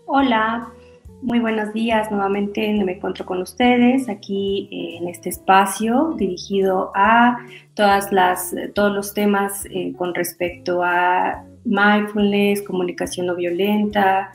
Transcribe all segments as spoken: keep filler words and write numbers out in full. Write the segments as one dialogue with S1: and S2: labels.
S1: Hola, muy buenos días. Nuevamente me encuentro con ustedes aquí eh, en este espacio dirigido a todas las, todos los temas eh, con respecto a mindfulness, comunicación no violenta.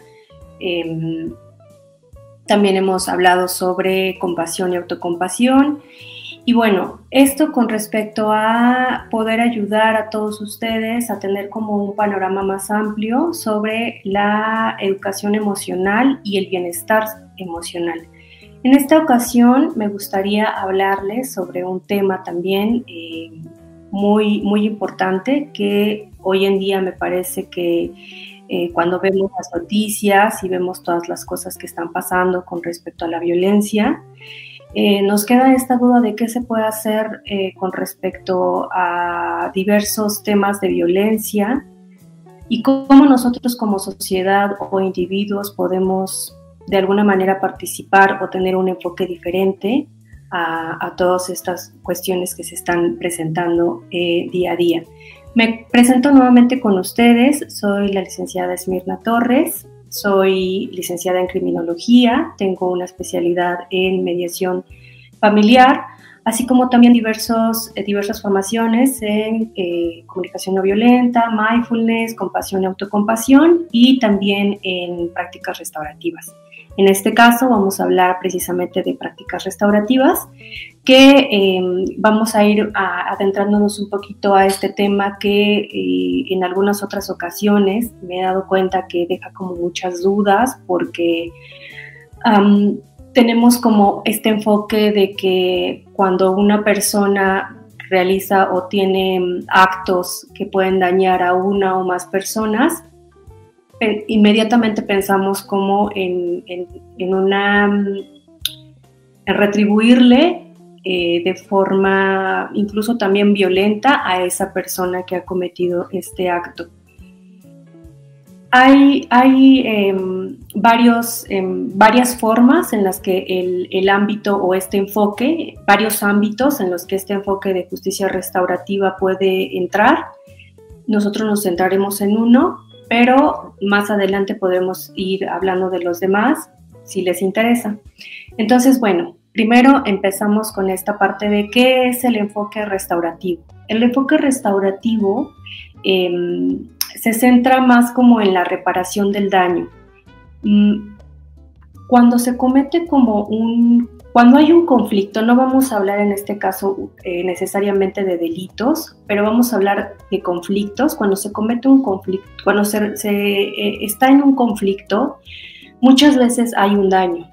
S1: Eh, también hemos hablado sobre compasión y autocompasión. Y bueno, esto con respecto a poder ayudar a todos ustedes a tener como un panorama más amplio sobre la educación emocional y el bienestar emocional. En esta ocasión me gustaría hablarles sobre un tema también eh, muy, muy importante que hoy en día me parece que eh, cuando vemos las noticias y vemos todas las cosas que están pasando con respecto a la violencia, Eh, nos queda esta duda de qué se puede hacer eh, con respecto a diversos temas de violencia y cómo nosotros como sociedad o individuos podemos de alguna manera participar o tener un enfoque diferente a, a todas estas cuestiones que se están presentando eh, día a día. Me presento nuevamente con ustedes, soy la licenciada Esmirna Torres. Soy licenciada en criminología, tengo una especialidad en mediación familiar, así como también diversos, eh, diversas formaciones en eh, comunicación no violenta, mindfulness, compasión y autocompasión y también en prácticas restaurativas. En este caso vamos a hablar precisamente de prácticas restaurativas, que eh, vamos a ir a, adentrándonos un poquito a este tema que eh, en algunas otras ocasiones me he dado cuenta que deja como muchas dudas porque um, tenemos como este enfoque de que cuando una persona realiza o tiene actos que pueden dañar a una o más personas, inmediatamente pensamos como en, en, en una en retribuirle eh, de forma incluso también violenta a esa persona que ha cometido este acto. Hay, hay eh, varios, eh, varias formas en las que el, el ámbito o este enfoque, varios ámbitos en los que este enfoque de justicia restaurativa puede entrar. Nosotros nos centraremos en uno, pero más adelante podremos ir hablando de los demás si les interesa. Entonces, bueno, primero empezamos con esta parte de qué es el enfoque restaurativo. El enfoque restaurativo eh, se centra más como en la reparación del daño. Cuando se comete como un... Cuando hay un conflicto, no vamos a hablar en este caso eh, necesariamente de delitos, pero vamos a hablar de conflictos. Cuando se comete un conflicto, cuando se, se eh, está en un conflicto, muchas veces hay un daño.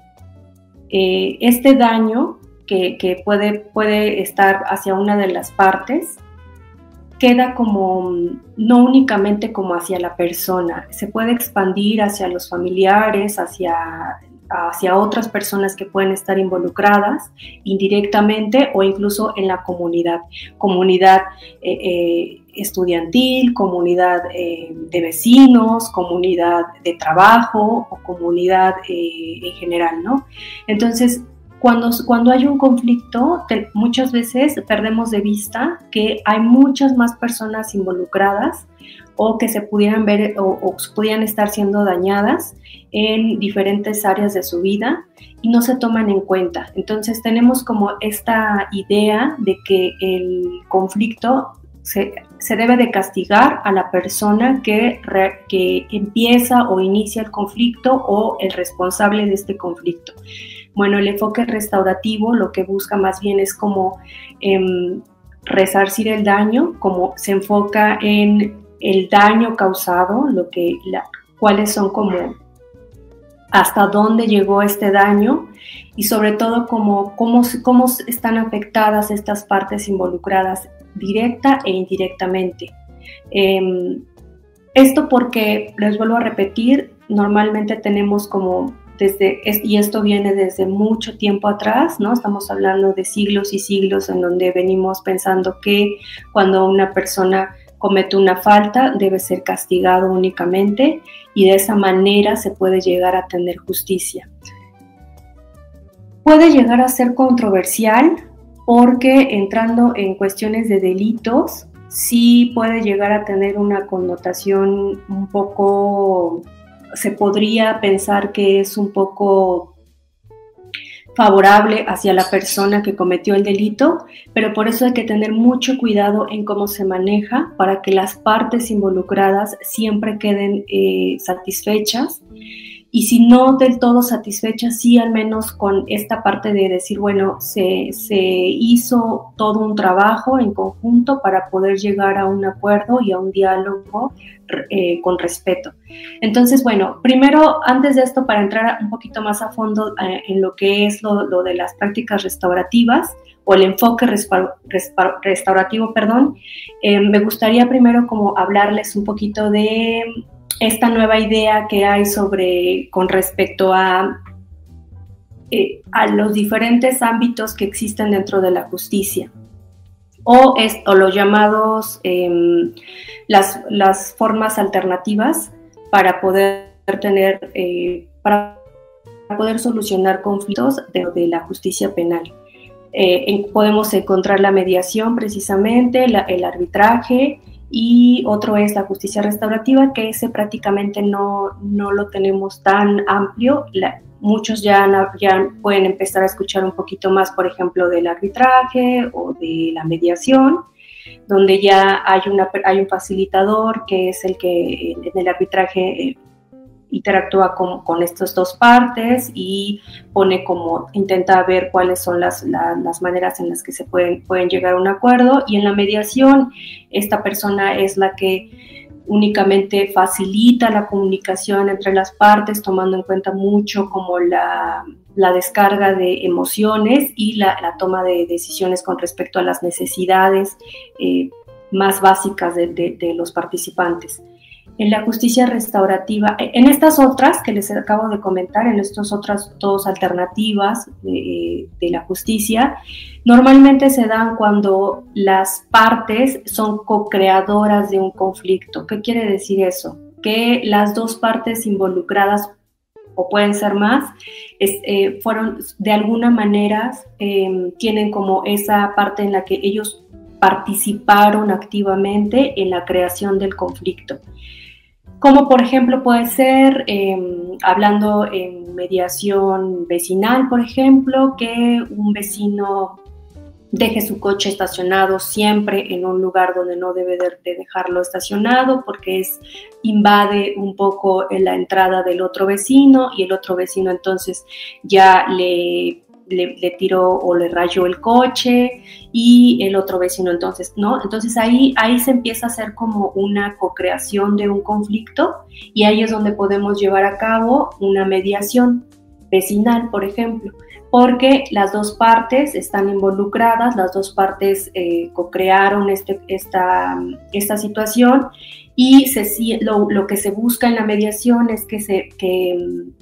S1: Eh, este daño que, que puede, puede estar hacia una de las partes queda como, no únicamente como hacia la persona, se puede expandir hacia los familiares, hacia... hacia otras personas que pueden estar involucradas indirectamente o incluso en la comunidad, comunidad eh, eh, estudiantil, comunidad eh, de vecinos, comunidad de trabajo o comunidad eh, en general, ¿no? Entonces, cuando, cuando hay un conflicto, te, muchas veces perdemos de vista que hay muchas más personas involucradas o que se pudieran ver o, o pudieran estar siendo dañadas en diferentes áreas de su vida y no se toman en cuenta. Entonces tenemos como esta idea de que el conflicto se, se debe de castigar a la persona que, re, que empieza o inicia el conflicto o el responsable de este conflicto. Bueno, el enfoque restaurativo lo que busca más bien es como eh, resarcir el daño, como se enfoca en el daño causado, lo que, la, cuáles son como hasta dónde llegó este daño y sobre todo cómo, cómo, cómo están afectadas estas partes involucradas directa e indirectamente. Eh, esto porque, les vuelvo a repetir, normalmente tenemos como desde, y esto viene desde mucho tiempo atrás, ¿no? Estamos hablando de siglos y siglos en donde venimos pensando que cuando una persona comete una falta, debe ser castigado únicamente y de esa manera se puede llegar a tener justicia. Puede llegar a ser controversial porque entrando en cuestiones de delitos, sí puede llegar a tener una connotación un poco se podría pensar que es un poco favorable hacia la persona que cometió el delito, pero por eso hay que tener mucho cuidado en cómo se maneja para que las partes involucradas siempre queden eh, satisfechas. Y si no del todo satisfechas, sí al menos con esta parte de decir, bueno, se, se hizo todo un trabajo en conjunto para poder llegar a un acuerdo y a un diálogo eh, con respeto. Entonces, bueno, primero, antes de esto, para entrar un poquito más a fondo eh, en lo que es lo, lo de las prácticas restaurativas, o el enfoque respa, respa, restaurativo, perdón, eh, me gustaría primero como hablarles un poquito de esta nueva idea que hay sobre, con respecto a, eh, a los diferentes ámbitos que existen dentro de la justicia, o, es, o los llamados, eh, las, las formas alternativas para poder tener, eh, para poder solucionar conflictos dentro de la justicia penal. Eh, en, podemos encontrar la mediación precisamente, la, el arbitraje, y otro es la justicia restaurativa, que ese prácticamente no, no lo tenemos tan amplio. La, muchos ya, ya pueden empezar a escuchar un poquito más, por ejemplo, del arbitraje o de la mediación, donde ya hay, una, hay un facilitador que es el que en el arbitraje eh, interactúa con, con estas dos partes y pone como, intenta ver cuáles son las, la, las maneras en las que se pueden, pueden llegar a un acuerdo, y en la mediación esta persona es la que únicamente facilita la comunicación entre las partes, tomando en cuenta mucho como la, la descarga de emociones y la, la toma de decisiones con respecto a las necesidades eh, más básicas de, de, de los participantes. En la justicia restaurativa, en estas otras que les acabo de comentar, en estas otras dos alternativas de, de la justicia, normalmente se dan cuando las partes son co-creadoras de un conflicto. ¿Qué quiere decir eso? Que las dos partes involucradas, o pueden ser más, es, eh, fueron de alguna manera, eh, tienen como esa parte en la que ellos participaron activamente en la creación del conflicto. Como por ejemplo puede ser, eh, hablando en mediación vecinal, por ejemplo, que un vecino deje su coche estacionado siempre en un lugar donde no debe de, de dejarlo estacionado, porque es, invade un poco la entrada del otro vecino, y el otro vecino entonces ya le... Le, le tiró o le rayó el coche, y el otro vecino entonces, ¿no? Entonces ahí, ahí se empieza a hacer como una co-creación de un conflicto, y ahí es donde podemos llevar a cabo una mediación vecinal, por ejemplo, porque las dos partes están involucradas, las dos partes eh, co-crearon este, esta, esta situación, y se, lo, lo que se busca en la mediación es que se... Que,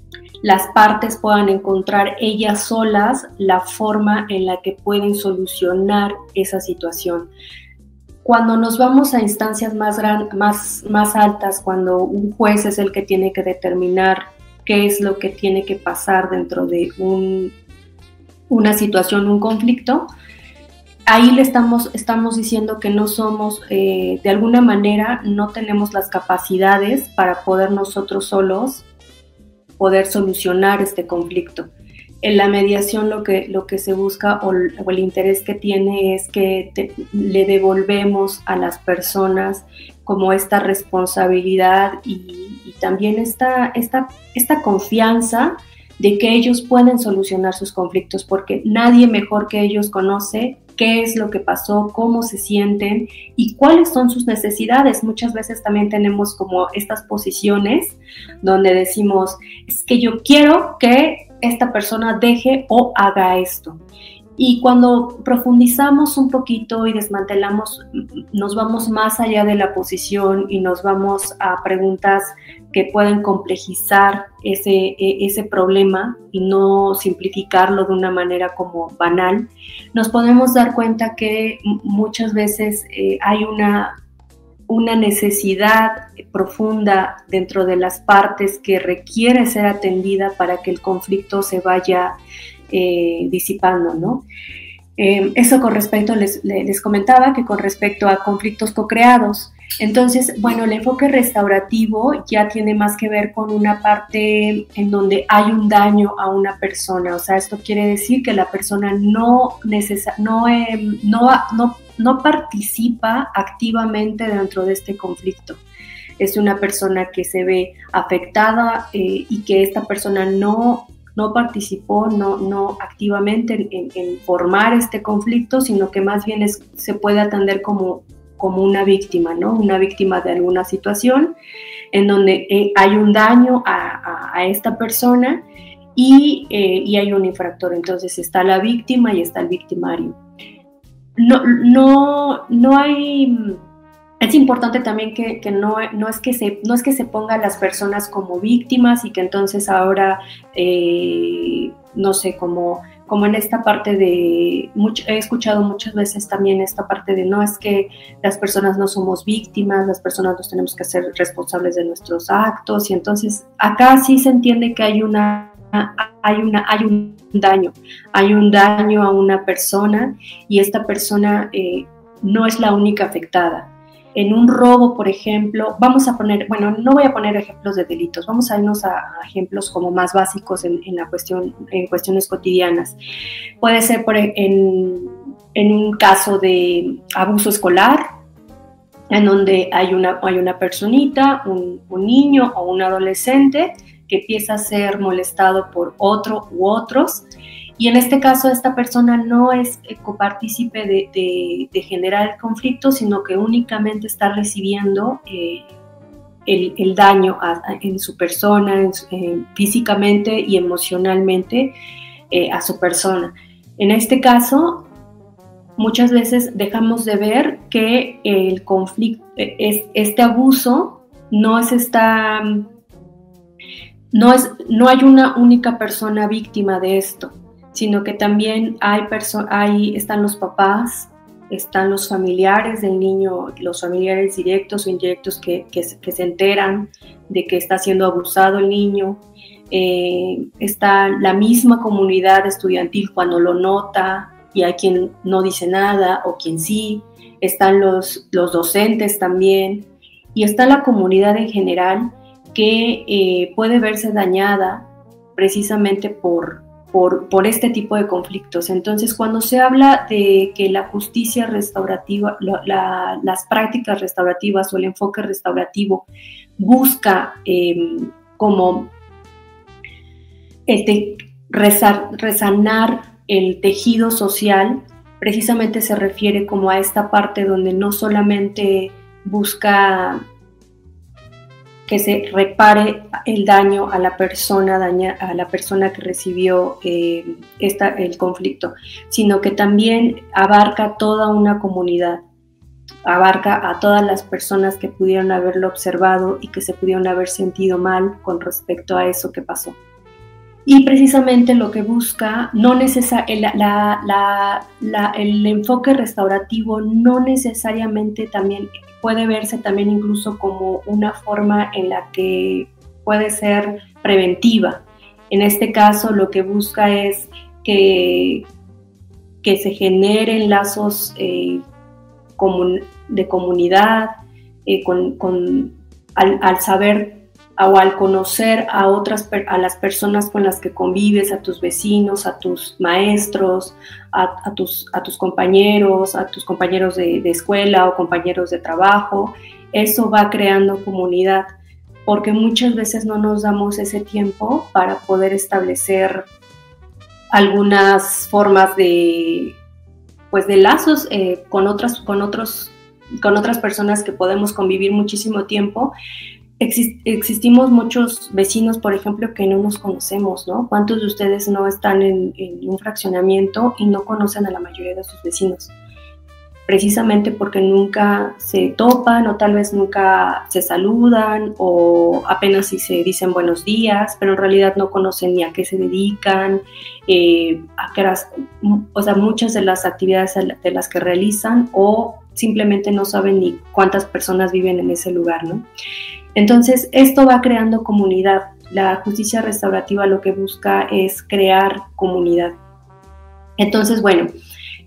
S1: las partes puedan encontrar ellas solas la forma en la que pueden solucionar esa situación. Cuando nos vamos a instancias más, gran, más, más altas, cuando un juez es el que tiene que determinar qué es lo que tiene que pasar dentro de un, una situación, un conflicto, ahí le estamos, estamos diciendo que no somos, eh, de alguna manera, no tenemos las capacidades para poder nosotros solos poder solucionar este conflicto. En la mediación lo que, lo que se busca, o, o el interés que tiene, es que te, le devolvemos a las personas como esta responsabilidad y, y también esta, esta, esta confianza de que ellos pueden solucionar sus conflictos, porque nadie mejor que ellos conoce qué es lo que pasó, cómo se sienten y cuáles son sus necesidades. Muchas veces también tenemos como estas posiciones donde decimos, es que yo quiero que esta persona deje o haga esto. Y cuando profundizamos un poquito y desmantelamos, nos vamos más allá de la posición y nos vamos a preguntas que pueden complejizar ese, ese problema y no simplificarlo de una manera como banal, nos podemos dar cuenta que muchas veces eh, hay una, una necesidad profunda dentro de las partes que requiere ser atendida para que el conflicto se vaya Eh, disipando, ¿no? Eh, eso con respecto, les, les comentaba que con respecto a conflictos co-creados. Entonces, bueno, el enfoque restaurativo ya tiene más que ver con una parte en donde hay un daño a una persona. O sea, esto quiere decir que la persona no, necesa- no, eh, no, no, no participa activamente dentro de este conflicto. Es una persona que se ve afectada eh, y que esta persona no, no participó no, no activamente en, en, en formar este conflicto, sino que más bien es, se puede atender como, como una víctima, ¿no? Una víctima de alguna situación en donde eh, hay un daño a, a, a esta persona y, eh, y hay un infractor. Entonces está la víctima y está el victimario. No, no, no hay... Es importante también que, que no, no, es que se, no es que se pongan las personas como víctimas y que entonces ahora, eh, no sé, como, como en esta parte de, mucho, he escuchado muchas veces también esta parte de no es que las personas no somos víctimas, las personas nos tenemos que hacer responsables de nuestros actos, y entonces acá sí se entiende que hay, una, hay, una, hay un daño, hay un daño a una persona y esta persona eh, no es la única afectada. En un robo, por ejemplo, vamos a poner, bueno, no voy a poner ejemplos de delitos, vamos a irnos a, a ejemplos como más básicos en, en, la cuestión, en cuestiones cotidianas. Puede ser por, en, en un caso de abuso escolar, en donde hay una, hay una personita, un, un niño o un adolescente que empieza a ser molestado por otro u otros. Y en este caso, esta persona no es copartícipe de, de, de generar el conflicto, sino que únicamente está recibiendo eh, el, el daño a, a, en su persona, en su, eh, físicamente y emocionalmente eh, a su persona. En este caso, muchas veces dejamos de ver que el conflicto, es, este abuso no es esta, no es, no hay una única persona víctima de esto, sino que también hay perso- hay, están los papás, están los familiares del niño, los familiares directos o indirectos que, que, que se enteran de que está siendo abusado el niño, eh, está la misma comunidad estudiantil cuando lo nota y hay quien no dice nada o quien sí, están los, los docentes también y está la comunidad en general que eh, puede verse dañada precisamente por Por, por este tipo de conflictos. Entonces, cuando se habla de que la justicia restaurativa, la, la, las prácticas restaurativas o el enfoque restaurativo busca eh, como el te, rezar, resanar el tejido social, precisamente se refiere como a esta parte donde no solamente busca que se repare el daño a la persona, daña, a la persona que recibió eh, esta, el conflicto, sino que también abarca toda una comunidad, abarca a todas las personas que pudieron haberlo observado y que se pudieron haber sentido mal con respecto a eso que pasó. Y precisamente lo que busca, no necesa- la, la, la, la, el enfoque restaurativo no necesariamente también puede verse también incluso como una forma en la que puede ser preventiva. En este caso, lo que busca es que, que se generen lazos eh, comun, de comunidad, eh, con, con, al, al saber o al conocer a otras, a las personas con las que convives, a tus vecinos, a tus maestros, a, a, tus, a tus compañeros, a tus compañeros de, de escuela o compañeros de trabajo, eso va creando comunidad, porque muchas veces no nos damos ese tiempo para poder establecer algunas formas de, pues de lazos eh, con, otras, con, otros, con otras personas que podemos convivir muchísimo tiempo. Exist, existimos muchos vecinos, por ejemplo, que no nos conocemos, ¿no? ¿Cuántos de ustedes no están en, en un fraccionamiento y no conocen a la mayoría de sus vecinos? Precisamente porque nunca se topan o tal vez nunca se saludan o apenas si se dicen buenos días, pero en realidad no conocen ni a qué se dedican, eh, a qué horas, o sea, muchas de las actividades de las que realizan o simplemente no saben ni cuántas personas viven en ese lugar, ¿no? Entonces, esto va creando comunidad. La justicia restaurativa lo que busca es crear comunidad. Entonces, bueno,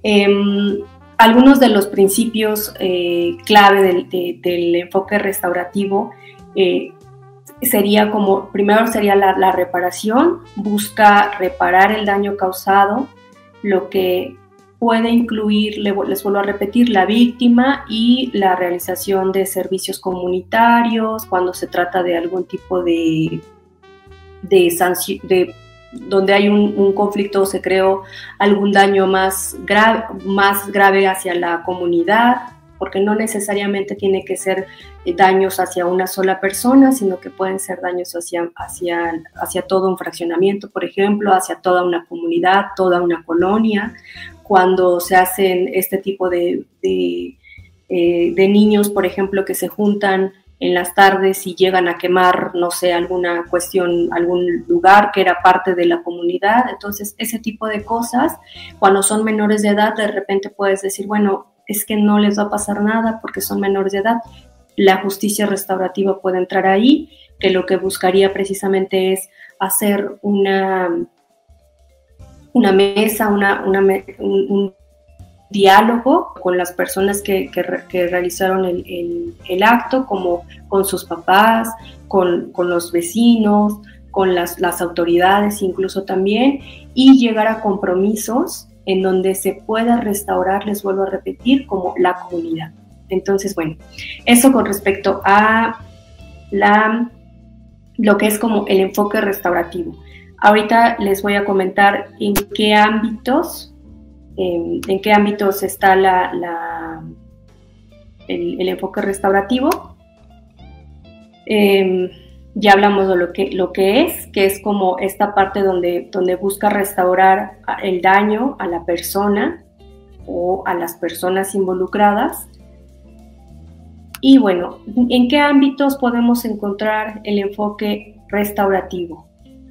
S1: Eh, algunos de los principios eh, clave del, de, del enfoque restaurativo eh, sería como, primero sería la, la reparación, busca reparar el daño causado, lo que puede incluir, les vuelvo a repetir, la víctima y la realización de servicios comunitarios cuando se trata de algún tipo de, de sanción, de donde hay un, un conflicto o se creó algún daño más grave, más grave hacia la comunidad, porque no necesariamente tiene que ser daños hacia una sola persona, sino que pueden ser daños hacia, hacia, hacia todo un fraccionamiento, por ejemplo, hacia toda una comunidad, toda una colonia. Cuando se hacen este tipo de, de, eh, de niños, por ejemplo, que se juntan en las tardes y llegan a quemar, no sé, alguna cuestión, algún lugar que era parte de la comunidad. Entonces, ese tipo de cosas, cuando son menores de edad, de repente puedes decir, bueno, es que no les va a pasar nada porque son menores de edad. La justicia restaurativa puede entrar ahí, que lo que buscaría precisamente es hacer una, una mesa, una, una, un, un diálogo con las personas que, que, que realizaron el, el, el acto, como con sus papás, con, con los vecinos, con las, las autoridades incluso también, y llegar a compromisos en donde se pueda restaurar, les vuelvo a repetir, como la comunidad. Entonces, bueno, eso con respecto a la, lo que es como el enfoque restaurativo. Ahorita les voy a comentar en qué ámbitos En, en qué ámbitos está la, la, el, el enfoque restaurativo. Eh, ya hablamos de lo que, lo que es, que es como esta parte donde, donde busca restaurar el daño a la persona o a las personas involucradas. Y bueno, ¿en qué ámbitos podemos encontrar el enfoque restaurativo?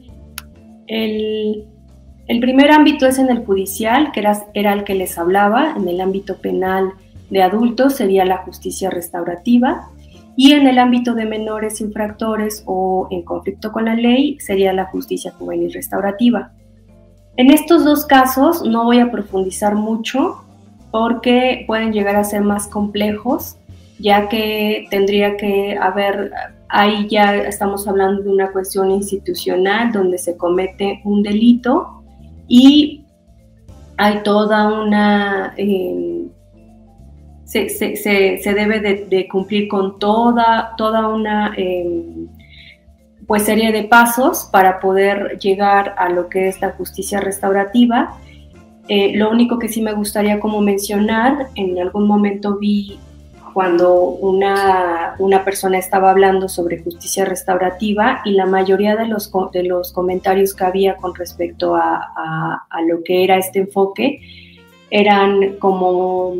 S1: El El primer ámbito es en el judicial, que era, era el que les hablaba. En el ámbito penal de adultos sería la justicia restaurativa, y en el ámbito de menores infractores o en conflicto con la ley sería la justicia juvenil restaurativa. En estos dos casos no voy a profundizar mucho porque pueden llegar a ser más complejos, ya que tendría que haber, ahí ya estamos hablando de una cuestión institucional donde se comete un delito y hay toda una, eh, se, se, se, se debe de, de cumplir con toda, toda una eh, pues serie de pasos para poder llegar a lo que es la justicia restaurativa. Eh, lo único que sí me gustaría como mencionar, en algún momento vi cuando una, una persona estaba hablando sobre justicia restaurativa y la mayoría de los, de los comentarios que había con respecto a, a, a lo que era este enfoque eran como,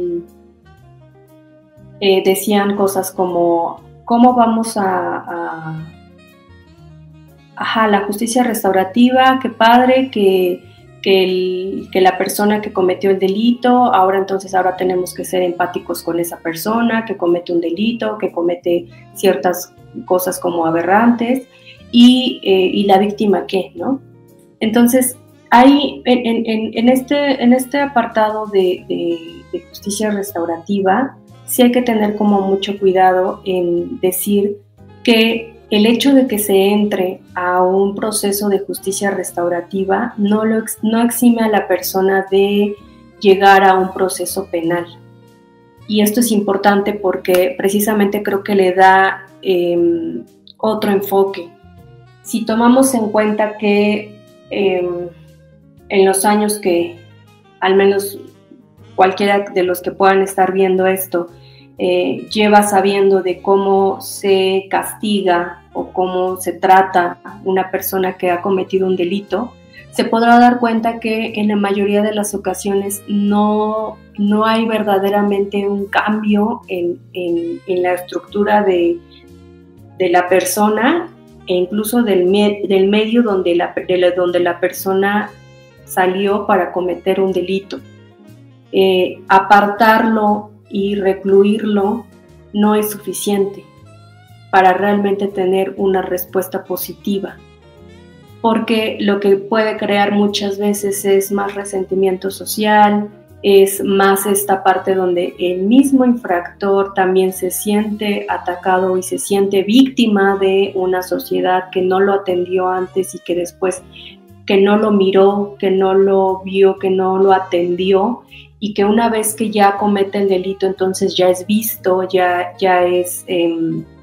S1: eh, decían cosas como, ¿cómo vamos a, a, ajá, la justicia restaurativa? Qué padre que... Que, el, que la persona que cometió el delito, ahora entonces ahora tenemos que ser empáticos con esa persona que comete un delito, que comete ciertas cosas como aberrantes, y, eh, y la víctima qué, ¿no? Entonces, hay en, en, en, este, en este apartado de, de, de justicia restaurativa, sí hay que tener como mucho cuidado en decir que el hecho de que se entre a un proceso de justicia restaurativa no, lo, no exime a la persona de llegar a un proceso penal. Y esto es importante porque precisamente creo que le da eh, otro enfoque. Si tomamos en cuenta que eh, en los años que, al menos cualquiera de los que puedan estar viendo esto, eh, lleva sabiendo de cómo se castiga o cómo se trata una persona que ha cometido un delito, se podrá dar cuenta que en la mayoría de las ocasiones no, no hay verdaderamente un cambio en, en, en la estructura de, de la persona e incluso del, me, del medio donde la, de la, donde la persona salió para cometer un delito. Eh, apartarlo y recluirlo no es suficiente para realmente tener una respuesta positiva, porque lo que puede crear muchas veces es más resentimiento social, es más esta parte donde el mismo infractor también se siente atacado y se siente víctima de una sociedad que no lo atendió antes y que después que no lo miró, que no lo vio, que no lo atendió, y que una vez que ya comete el delito, entonces ya es visto, ya, ya es eh,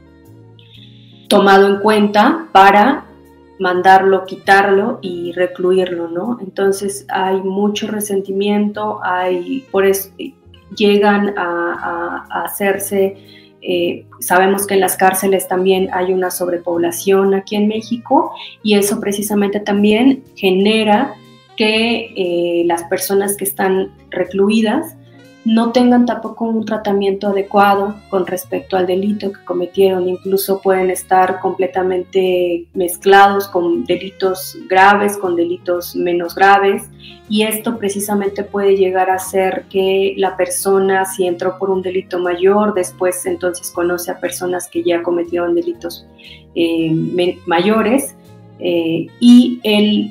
S1: tomado en cuenta para mandarlo, quitarlo y recluirlo, ¿no? Entonces hay mucho resentimiento, hay, por eso llegan a, a, a hacerse, eh, sabemos que en las cárceles también hay una sobrepoblación aquí en México, y eso precisamente también genera que eh, las personas que están recluidas no tengan tampoco un tratamiento adecuado con respecto al delito que cometieron. Incluso pueden estar completamente mezclados con delitos graves, con delitos menos graves, y esto precisamente puede llegar a hacer que la persona, si entró por un delito mayor, después entonces conoce a personas que ya cometieron delitos eh, mayores, eh, y él,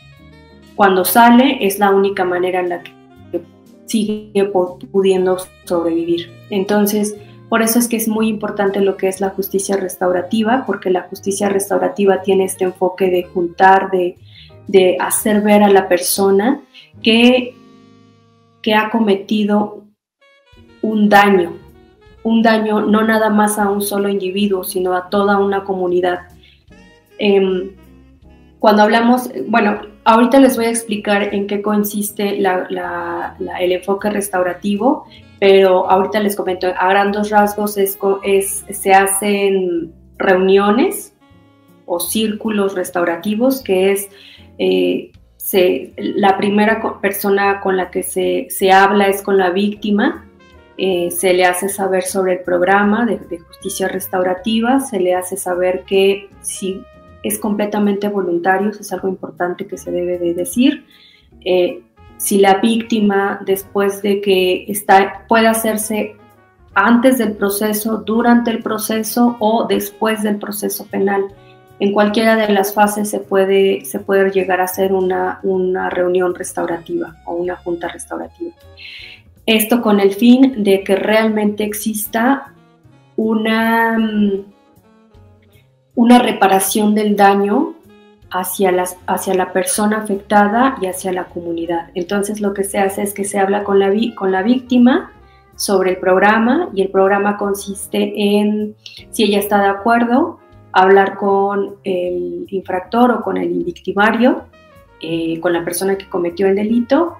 S1: cuando sale, es la única manera en la que sigue pudiendo sobrevivir. Entonces, por eso es que es muy importante lo que es la justicia restaurativa, porque la justicia restaurativa tiene este enfoque de juntar, de, de hacer ver a la persona que, que ha cometido un daño, un daño no nada más a un solo individuo, sino a toda una comunidad. Eh, cuando hablamos, bueno, ahorita les voy a explicar en qué consiste la, la, la, el enfoque restaurativo, pero ahorita les comento, a grandes rasgos es, es, se hacen reuniones o círculos restaurativos, que es eh, se, la primera persona con la que se, se habla es con la víctima, eh, se le hace saber sobre el programa de, de justicia restaurativa, se le hace saber que si es completamente voluntario, eso es algo importante que se debe de decir. Eh, si la víctima, después de que está, puede hacerse antes del proceso, durante el proceso o después del proceso penal. En cualquiera de las fases se puede, se puede llegar a hacer una, una reunión restaurativa o una junta restaurativa. Esto con el fin de que realmente exista una... una reparación del daño hacia, las, hacia la persona afectada y hacia la comunidad. Entonces lo que se hace es que se habla con la, con la víctima sobre el programa, y el programa consiste en, si ella está de acuerdo, hablar con el infractor o con el victimario, eh, con la persona que cometió el delito,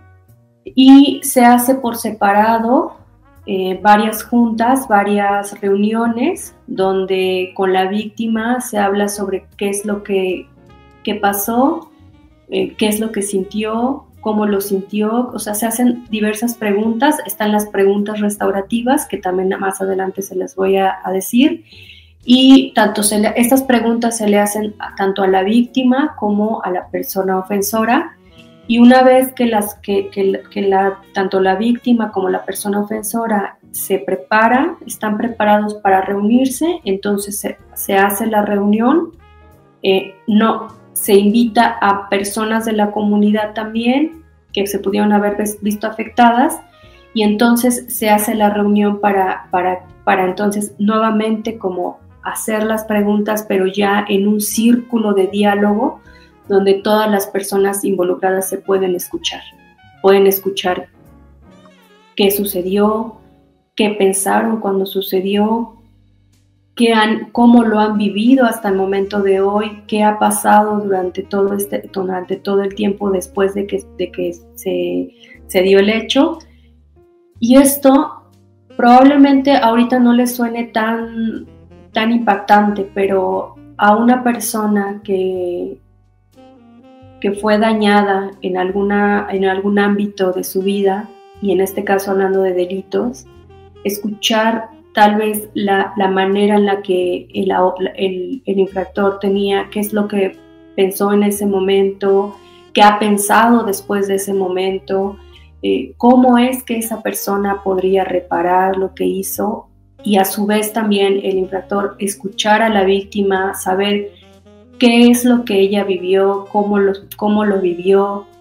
S1: y se hace por separado. Eh, varias juntas, varias reuniones donde con la víctima se habla sobre qué es lo que, que pasó, eh, qué es lo que sintió, cómo lo sintió, o sea, se hacen diversas preguntas. Están las preguntas restaurativas, que también más adelante se las voy a, a decir, y tanto se le, estas preguntas se le hacen a, tanto a la víctima como a la persona ofensora. Y una vez que, las, que, que, que la, tanto la víctima como la persona ofensora se prepara, están preparados para reunirse, entonces se, se hace la reunión, eh, no, se invita a personas de la comunidad también que se pudieron haber visto afectadas, y entonces se hace la reunión para, para, para entonces nuevamente como hacer las preguntas, pero ya en un círculo de diálogo, donde todas las personas involucradas se pueden escuchar. Pueden escuchar qué sucedió, qué pensaron cuando sucedió, qué han, cómo lo han vivido hasta el momento de hoy, qué ha pasado durante todo, este, durante todo el tiempo después de que, de que se, se dio el hecho. Y esto probablemente ahorita no les suene tan, tan impactante, pero a una persona que... que fue dañada en, alguna, en algún ámbito de su vida, y en este caso hablando de delitos, escuchar tal vez la, la manera en la que el, el, el infractor tenía, qué es lo que pensó en ese momento, qué ha pensado después de ese momento, eh, cómo es que esa persona podría reparar lo que hizo, y a su vez también el infractor escuchar a la víctima, saber qué es lo que ella vivió, cómo lo, cómo lo vivió,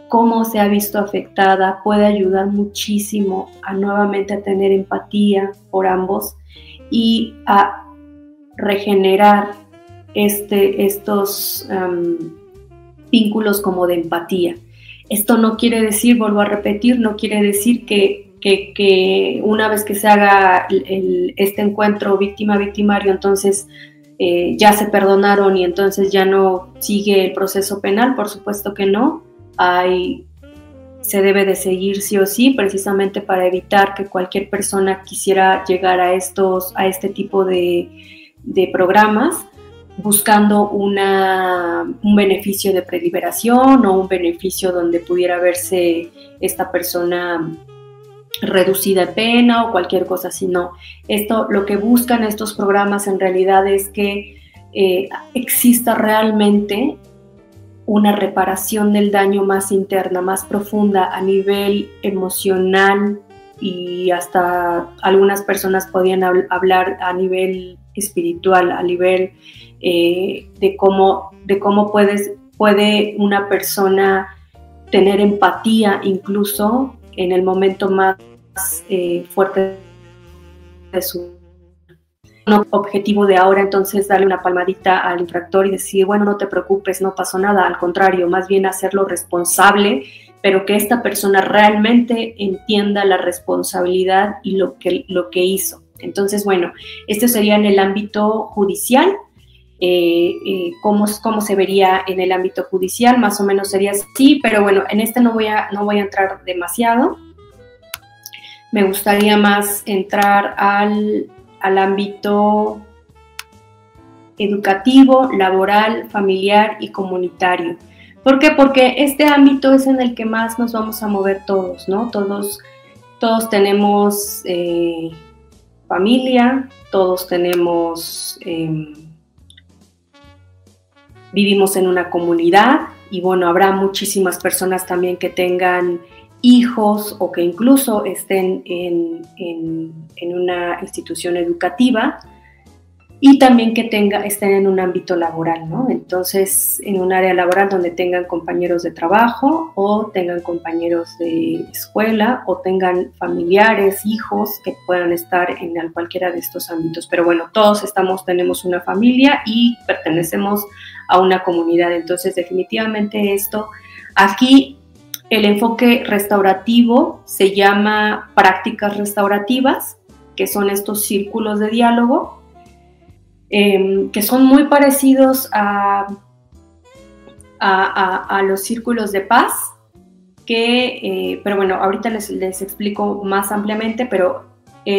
S1: cómo se ha visto afectada, puede ayudar muchísimo a nuevamente a tener empatía por ambos y a regenerar este, estos um, vínculos como de empatía. Esto no quiere decir, vuelvo a repetir, no quiere decir que, que, que una vez que se haga el, el, este encuentro víctima-victimario, entonces eh, ya se perdonaron y entonces ya no sigue el proceso penal. Por supuesto que no. Hay, se debe de seguir sí o sí, precisamente para evitar que cualquier persona quisiera llegar a, estos, a este tipo de, de programas buscando una, un beneficio de preliberación o un beneficio donde pudiera verse esta persona reducida de pena o cualquier cosa así. No, esto, lo que buscan estos programas en realidad es que eh, exista realmente una reparación del daño más interna, más profunda a nivel emocional, y hasta algunas personas podían hablar a nivel espiritual, a nivel eh, de cómo, de cómo puedes, puede una persona tener empatía incluso en el momento más eh, fuerte de su objetivo de ahora. Entonces darle una palmadita al infractor y decir, bueno, no te preocupes, no pasó nada, al contrario, más bien hacerlo responsable, pero que esta persona realmente entienda la responsabilidad y lo que, lo que hizo. Entonces, bueno, esto sería en el ámbito judicial. Eh, eh, ¿cómo, ¿Cómo se vería en el ámbito judicial? Más o menos sería así, pero bueno, en este no voy a, no voy a entrar demasiado. Me gustaría más entrar al, al ámbito educativo, laboral, familiar y comunitario. ¿Por qué? Porque este ámbito es en el que más nos vamos a mover todos, ¿no? Todos, todos tenemos eh, familia, todos tenemos, eh, vivimos en una comunidad, y bueno, habrá muchísimas personas también que tengan hijos o que incluso estén en, en, en una institución educativa, y también que tenga, estén en un ámbito laboral, ¿no? Entonces, en un área laboral donde tengan compañeros de trabajo o tengan compañeros de escuela o tengan familiares, hijos que puedan estar en cualquiera de estos ámbitos. Pero bueno, todos estamos, tenemos una familia y pertenecemos a una comunidad. Entonces, definitivamente esto, aquí el enfoque restaurativo se llama prácticas restaurativas, que son estos círculos de diálogo, Eh, que son muy parecidos a, a, a, a los círculos de paz, que, eh, pero bueno, ahorita les, les explico más ampliamente, pero eh,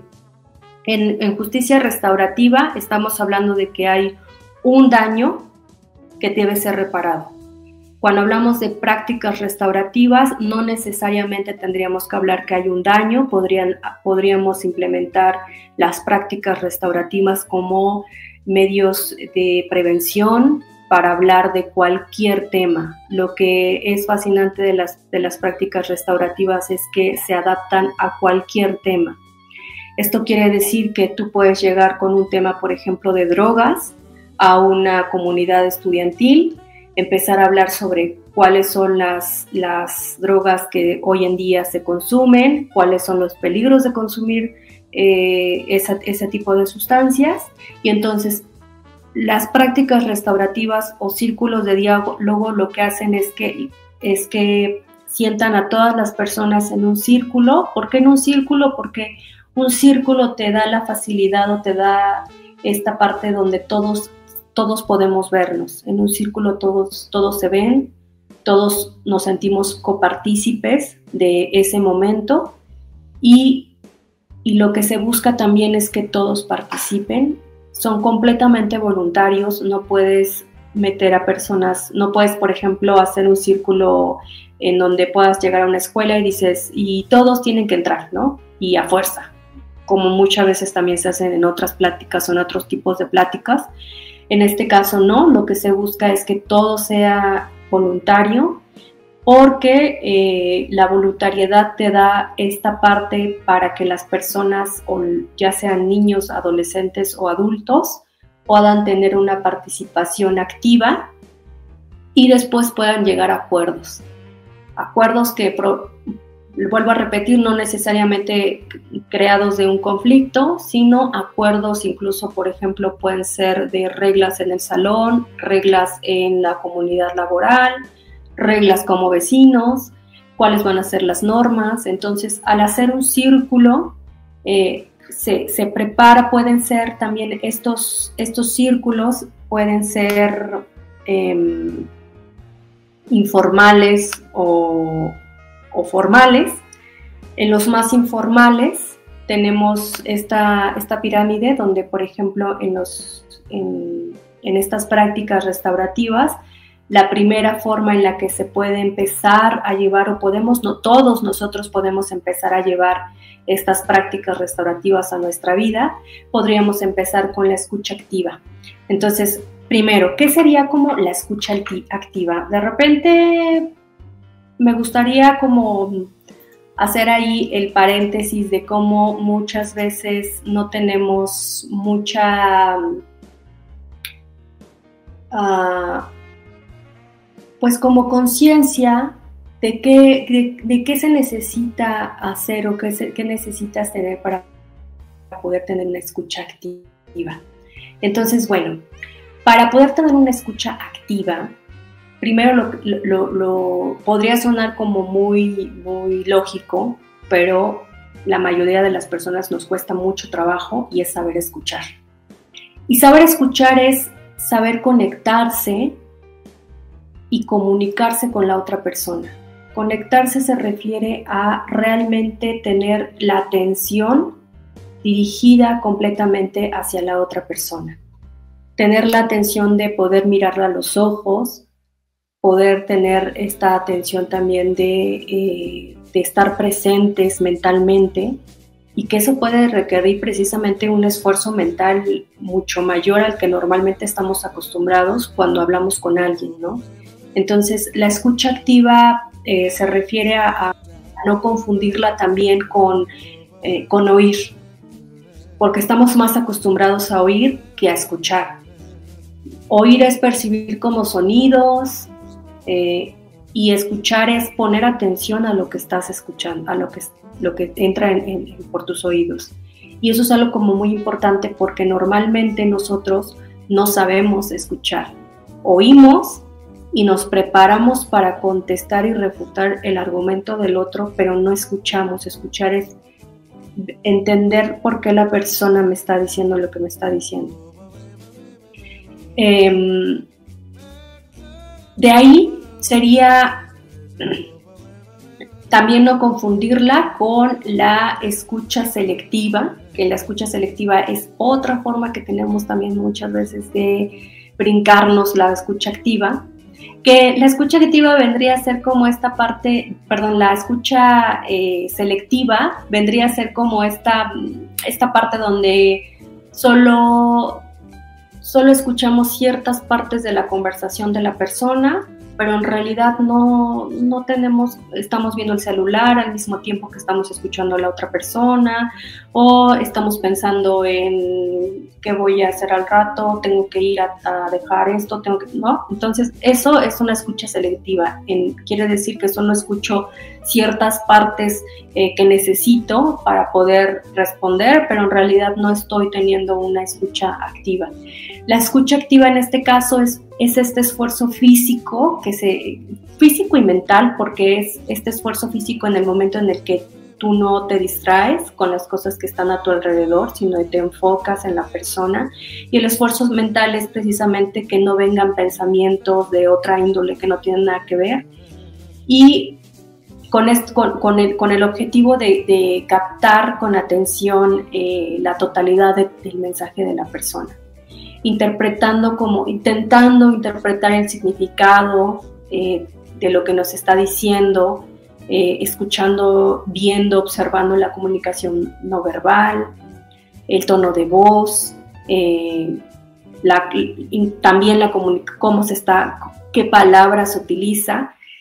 S1: en, en justicia restaurativa estamos hablando de que hay un daño que debe ser reparado. Cuando hablamos de prácticas restaurativas, no necesariamente tendríamos que hablar que hay un daño, podrían, podríamos implementar las prácticas restaurativas como medios de prevención para hablar de cualquier tema. Lo que es fascinante de las, de las prácticas restaurativas es que se adaptan a cualquier tema. Esto quiere decir que tú puedes llegar con un tema, por ejemplo, de drogas a una comunidad estudiantil, empezar a hablar sobre cuáles son las, las drogas que hoy en día se consumen, cuáles son los peligros de consumir eh, esa, ese tipo de sustancias, y entonces las prácticas restaurativas o círculos de diálogo lo que hacen es que, es que sientan a todas las personas en un círculo. ¿Por qué en un círculo? Porque un círculo te da la facilidad o te da esta parte donde todos todos podemos vernos. En un círculo todos, todos se ven, todos nos sentimos copartícipes de ese momento, y, y lo que se busca también es que todos participen. Son completamente voluntarios, no puedes meter a personas, no puedes, por ejemplo, hacer un círculo en donde puedas llegar a una escuela y dices, y todos tienen que entrar, ¿no? Y a fuerza, como muchas veces también se hacen en otras pláticas o en otros tipos de pláticas. En este caso no, lo que se busca es que todo sea voluntario, porque eh, la voluntariedad te da esta parte para que las personas, o ya sean niños, adolescentes o adultos, puedan tener una participación activa y después puedan llegar a acuerdos. acuerdos que, pro, vuelvo a repetir, no necesariamente creados de un conflicto, sino acuerdos incluso, por ejemplo, pueden ser de reglas en el salón, reglas en la comunidad laboral, reglas como vecinos, cuáles van a ser las normas. Entonces, al hacer un círculo, eh, se, se prepara, pueden ser también estos, estos círculos, pueden ser eh, informales o, o formales. En los más informales tenemos esta, esta pirámide donde, por ejemplo, en, los, en, en estas prácticas restaurativas, la primera forma en la que se puede empezar a llevar, o podemos, no todos nosotros podemos empezar a llevar estas prácticas restaurativas a nuestra vida, podríamos empezar con la escucha activa. Entonces, primero, ¿qué sería como la escucha activa? De repente me gustaría como hacer ahí el paréntesis de cómo muchas veces no tenemos mucha, uh, pues como conciencia de qué, de, de qué se necesita hacer o qué, se, qué necesitas tener para poder tener una escucha activa. Entonces, bueno, para poder tener una escucha activa, primero lo, lo, lo podría sonar como muy, muy lógico, pero la mayoría de las personas nos cuesta mucho trabajo y es saber escuchar. Y saber escuchar es saber conectarse y comunicarse con la otra persona. Conectarse se refiere a realmente tener la atención dirigida completamente hacia la otra persona. Tener la atención de poder mirarla a los ojos, poder tener esta atención también de, eh, de estar presentes mentalmente, y que eso puede requerir precisamente un esfuerzo mental mucho mayor al que normalmente estamos acostumbrados cuando hablamos con alguien, ¿no? Entonces, la escucha activa eh, se refiere a, a no confundirla también con, eh, con oír, porque estamos más acostumbrados a oír que a escuchar. Oír es percibir como sonidos, eh, y escuchar es poner atención a lo que estás escuchando, a lo que, lo que entra en, en, por tus oídos. Y eso es algo como muy importante porque normalmente nosotros no sabemos escuchar. Oímos y nos preparamos para contestar y refutar el argumento del otro, pero no escuchamos. Escuchar es entender por qué la persona me está diciendo lo que me está diciendo. Eh, de ahí sería también no confundirla con la escucha selectiva, que la escucha selectiva es otra forma que tenemos también muchas veces de brincarnos la escucha activa, que la escucha activa vendría a ser como esta parte, perdón, la escucha eh, selectiva vendría a ser como esta, esta parte donde solo, solo escuchamos ciertas partes de la conversación de la persona, pero en realidad no, no tenemos, estamos viendo el celular al mismo tiempo que estamos escuchando a la otra persona, o estamos pensando en qué voy a hacer al rato, tengo que ir a, a dejar esto, tengo que, ¿no? Entonces, eso es una escucha selectiva. En, quiere decir que solo escucho ciertas partes eh, que necesito para poder responder, pero en realidad no estoy teniendo una escucha activa. La escucha activa en este caso es, es este esfuerzo físico, que se, físico y mental, porque es este esfuerzo físico en el momento en el que tú no te distraes con las cosas que están a tu alrededor, sino que te enfocas en la persona. Y el esfuerzo mental es precisamente que no vengan pensamientos de otra índole que no tienen nada que ver. Y con, esto, con, con, el, con el objetivo de, de captar con atención eh, la totalidad de, del mensaje de la persona. Interpretando como, intentando interpretar el significado eh, de lo que nos está diciendo, eh, escuchando, viendo, observando la comunicación no verbal, el tono de voz, eh, la, también la cómo se está, qué palabras utiliza,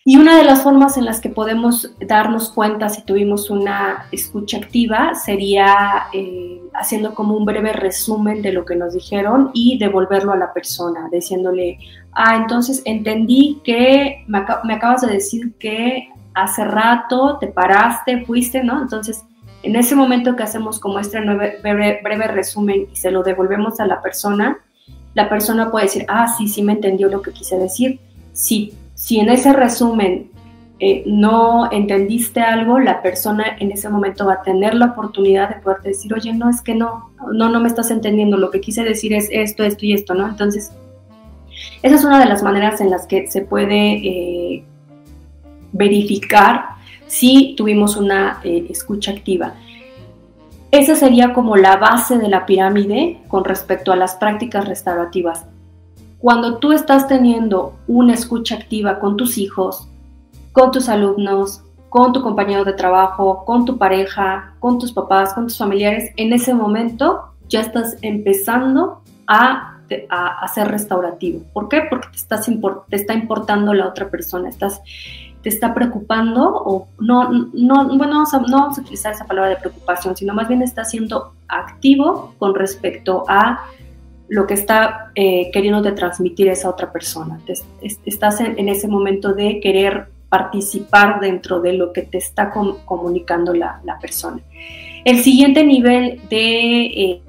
S1: Y una de las formas en las que podemos darnos cuenta si tuvimos una escucha activa sería eh, haciendo como un breve resumen de lo que nos dijeron y devolverlo a la persona, diciéndole, ah, entonces entendí que me, ac me acabas de decir que hace rato te paraste, fuiste, ¿no? Entonces, en ese momento que hacemos como este breve, breve resumen y se lo devolvemos a la persona, la persona puede decir, ah, sí, sí me entendió lo que quise decir. Si, si en ese resumen eh, no entendiste algo, la persona en ese momento va a tener la oportunidad de poder decir, oye, no, es que no, no, no me estás entendiendo, lo que quise decir es esto, esto y esto, ¿no? Entonces, esa es una de las maneras en las que se puede eh, verificar si tuvimos una eh, escucha activa. Esa sería como la base de la pirámide con respecto a las prácticas restaurativas. Cuando tú estás teniendo una escucha activa con tus hijos, con tus alumnos, con tu compañero de trabajo, con tu pareja, con tus papás, con tus familiares, en ese momento ya estás empezando a, a, a ser restaurativo. ¿Por qué? Porque te, estás import, te está importando la otra persona, estás, te está preocupando, o no, no, bueno, no vamos a utilizar esa palabra de preocupación, sino más bien estás siendo activo con respecto a lo que está eh, queriendo de transmitir esa otra persona. Te, es, estás en, en ese momento de querer participar dentro de lo que te está com comunicando la, la persona. El siguiente nivel de, eh,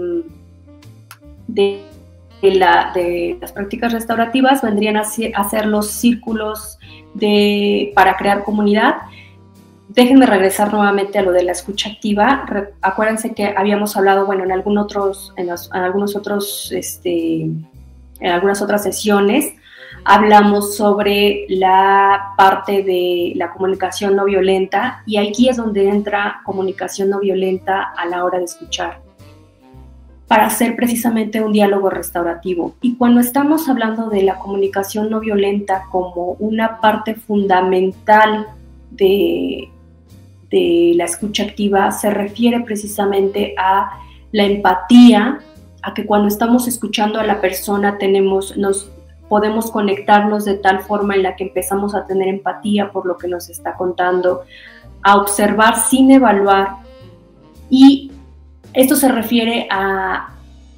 S1: de, de, la, de las prácticas restaurativas vendrían a ser, a ser los círculos de, para crear comunidad. Déjenme regresar nuevamente a lo de la escucha activa. Re acuérdense que habíamos hablado, bueno, en, algún otros, en, los, en algunos otros, este, en algunas otras sesiones, hablamos sobre la parte de la comunicación no violenta, y aquí es donde entra comunicación no violenta a la hora de escuchar, para hacer precisamente un diálogo restaurativo. Y cuando estamos hablando de la comunicación no violenta como una parte fundamental de, de la escucha activa, se refiere precisamente a la empatía, a que cuando estamos escuchando a la persona tenemos, nos podemos conectarnos de tal forma en la que empezamos a tener empatía por lo que nos está contando, a observar sin evaluar. Y esto se refiere a,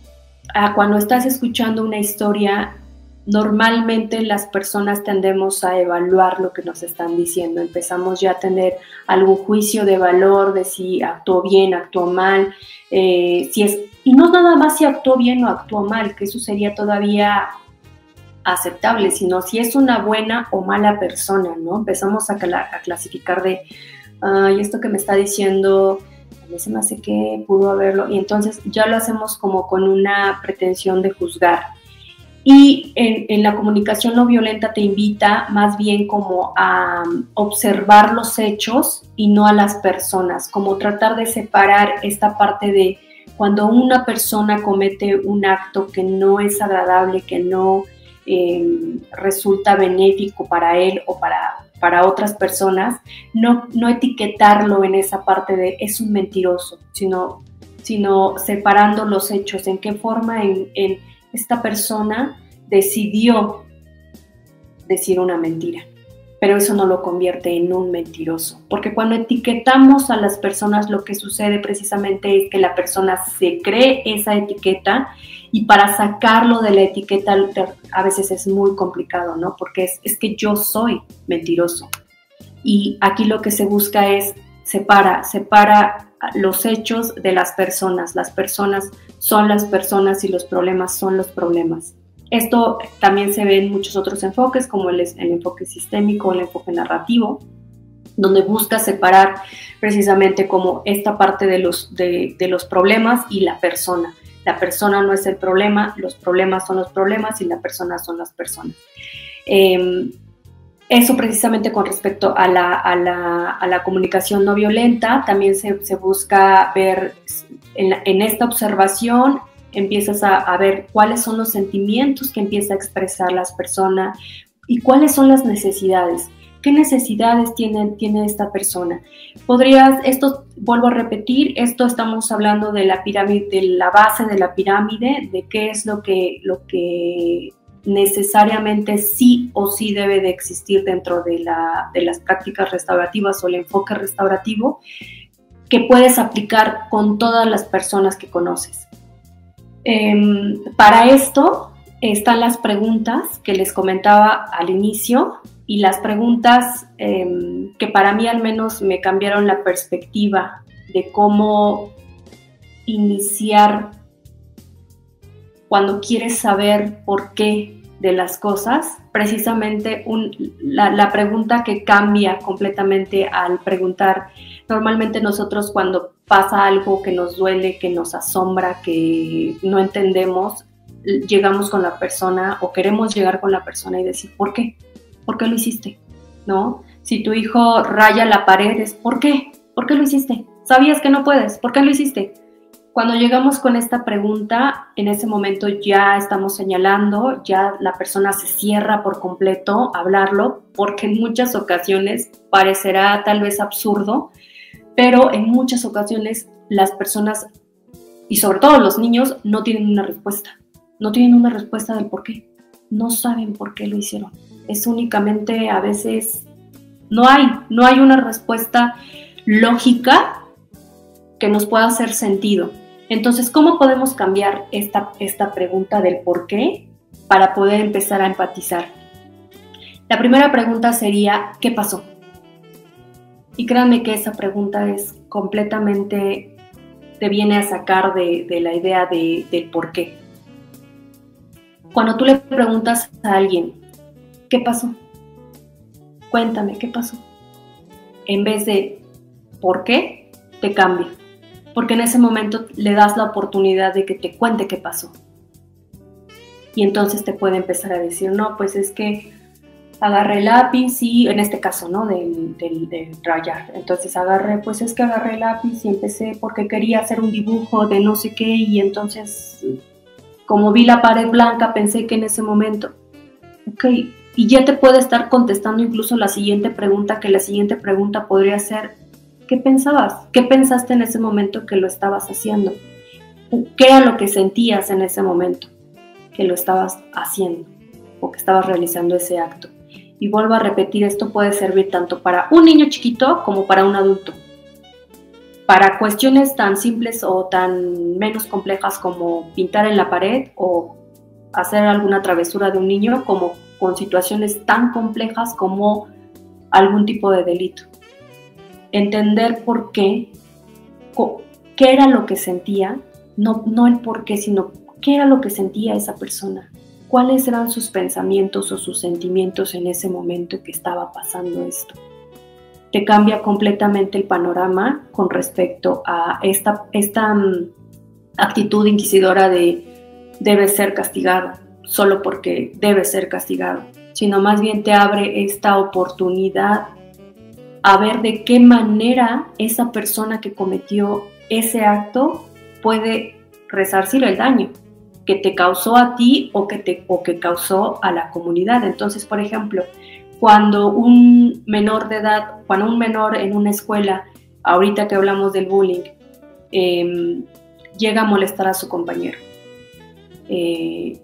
S1: a cuando estás escuchando una historia, normalmente las personas tendemos a evaluar lo que nos están diciendo. Empezamos ya a tener algún juicio de valor de si actuó bien, actuó mal, eh, si es, y no nada más si actuó bien o actuó mal, que eso sería todavía aceptable, sino si es una buena o mala persona, ¿no? Empezamos a, cl a clasificar de, ay, esto que me está diciendo, a mí se me hace que pudo haberlo, y entonces ya lo hacemos como con una pretensión de juzgar. Y en, en la comunicación no violenta te invita más bien como a observar los hechos y no a las personas, como tratar de separar esta parte de cuando una persona comete un acto que no es agradable, que no Eh, resulta benéfico para él o para, para otras personas, no, no etiquetarlo en esa parte de es un mentiroso, sino, sino separando los hechos, en qué forma en, en esta persona decidió decir una mentira, pero eso no lo convierte en un mentiroso, porque cuando etiquetamos a las personas, lo que sucede precisamente es que la persona se cree esa etiqueta, y para sacarlo de la etiqueta a veces es muy complicado, ¿no? Porque es, es que yo soy mentiroso. Y aquí lo que se busca es separa, separa los hechos de las personas. Las personas son las personas y los problemas son los problemas. Esto también se ve en muchos otros enfoques, como el, el enfoque sistémico, el enfoque narrativo, donde busca separar precisamente como esta parte de los, de, de los problemas y la persona. La persona no es el problema, los problemas son los problemas y la persona son las personas. Eh, eso precisamente con respecto a la, a la, a la comunicación no violenta, también se, se busca ver en, la, en esta observación, empiezas a, a ver cuáles son los sentimientos que empieza a expresar las personas y cuáles son las necesidades. ¿Qué necesidades tiene, tiene esta persona? Podrías, esto vuelvo a repetir, esto estamos hablando de la pirámide, de la base de la pirámide, de qué es lo que, lo que necesariamente sí o sí debe de existir dentro de, la, de las prácticas restaurativas o el enfoque restaurativo, que puedes aplicar con todas las personas que conoces. Eh, para esto están las preguntas que les comentaba al inicio, y las preguntas eh, que para mí al menos me cambiaron la perspectiva de cómo iniciar cuando quieres saber por qué de las cosas. Precisamente un, la, la pregunta que cambia completamente al preguntar. Normalmente nosotros cuando pasa algo que nos duele, que nos asombra, que no entendemos, llegamos con la persona o queremos llegar con la persona y decir, ¿por qué? ¿Por qué lo hiciste? ¿No? Si tu hijo raya la pared, es ¿por qué? ¿Por qué lo hiciste? ¿Sabías que no puedes? ¿Por qué lo hiciste? Cuando llegamos con esta pregunta, en ese momento ya estamos señalando, ya la persona se cierra por completo a hablarlo, porque en muchas ocasiones parecerá tal vez absurdo, pero en muchas ocasiones las personas, y sobre todo los niños, no tienen una respuesta. No tienen una respuesta del por qué. No saben por qué lo hicieron. Es únicamente, a veces, no hay, no hay una respuesta lógica que nos pueda hacer sentido. Entonces, ¿cómo podemos cambiar esta, esta pregunta del por qué para poder empezar a empatizar? La primera pregunta sería, ¿qué pasó? Y créanme que esa pregunta es completamente, te viene a sacar de, de la idea de, del por qué. Cuando tú le preguntas a alguien, ¿qué pasó? Cuéntame, ¿qué pasó? En vez de ¿por qué? Te cambia. Porque en ese momento le das la oportunidad de que te cuente qué pasó. Y entonces te puede empezar a decir, no, pues es que agarré el lápiz y, en este caso, ¿no? Del, del, del rayar. Entonces agarré, pues es que agarré el lápiz y empecé porque quería hacer un dibujo de no sé qué, y entonces, como vi la pared blanca, pensé que en ese momento, ok, y ya te puede estar contestando incluso la siguiente pregunta, que la siguiente pregunta podría ser, ¿qué pensabas? ¿Qué pensaste en ese momento que lo estabas haciendo? ¿Qué era lo que sentías en ese momento que lo estabas haciendo o que estabas realizando ese acto? Y vuelvo a repetir, esto puede servir tanto para un niño chiquito como para un adulto. Para cuestiones tan simples o tan menos complejas como pintar en la pared o hacer alguna travesura de un niño, como con situaciones tan complejas como algún tipo de delito. Entender por qué, qué era lo que sentía, no, no el por qué, sino qué era lo que sentía esa persona, cuáles eran sus pensamientos o sus sentimientos en ese momento que estaba pasando esto. Te cambia completamente el panorama con respecto a esta, esta um, actitud inquisidora de debe ser castigado, solo porque debe ser castigado, sino más bien te abre esta oportunidad a ver de qué manera esa persona que cometió ese acto puede resarcir el daño que te causó a ti o que, te, o que causó a la comunidad. Entonces, por ejemplo, cuando un menor de edad, cuando un menor en una escuela, ahorita que hablamos del bullying, eh, llega a molestar a su compañero. Eh,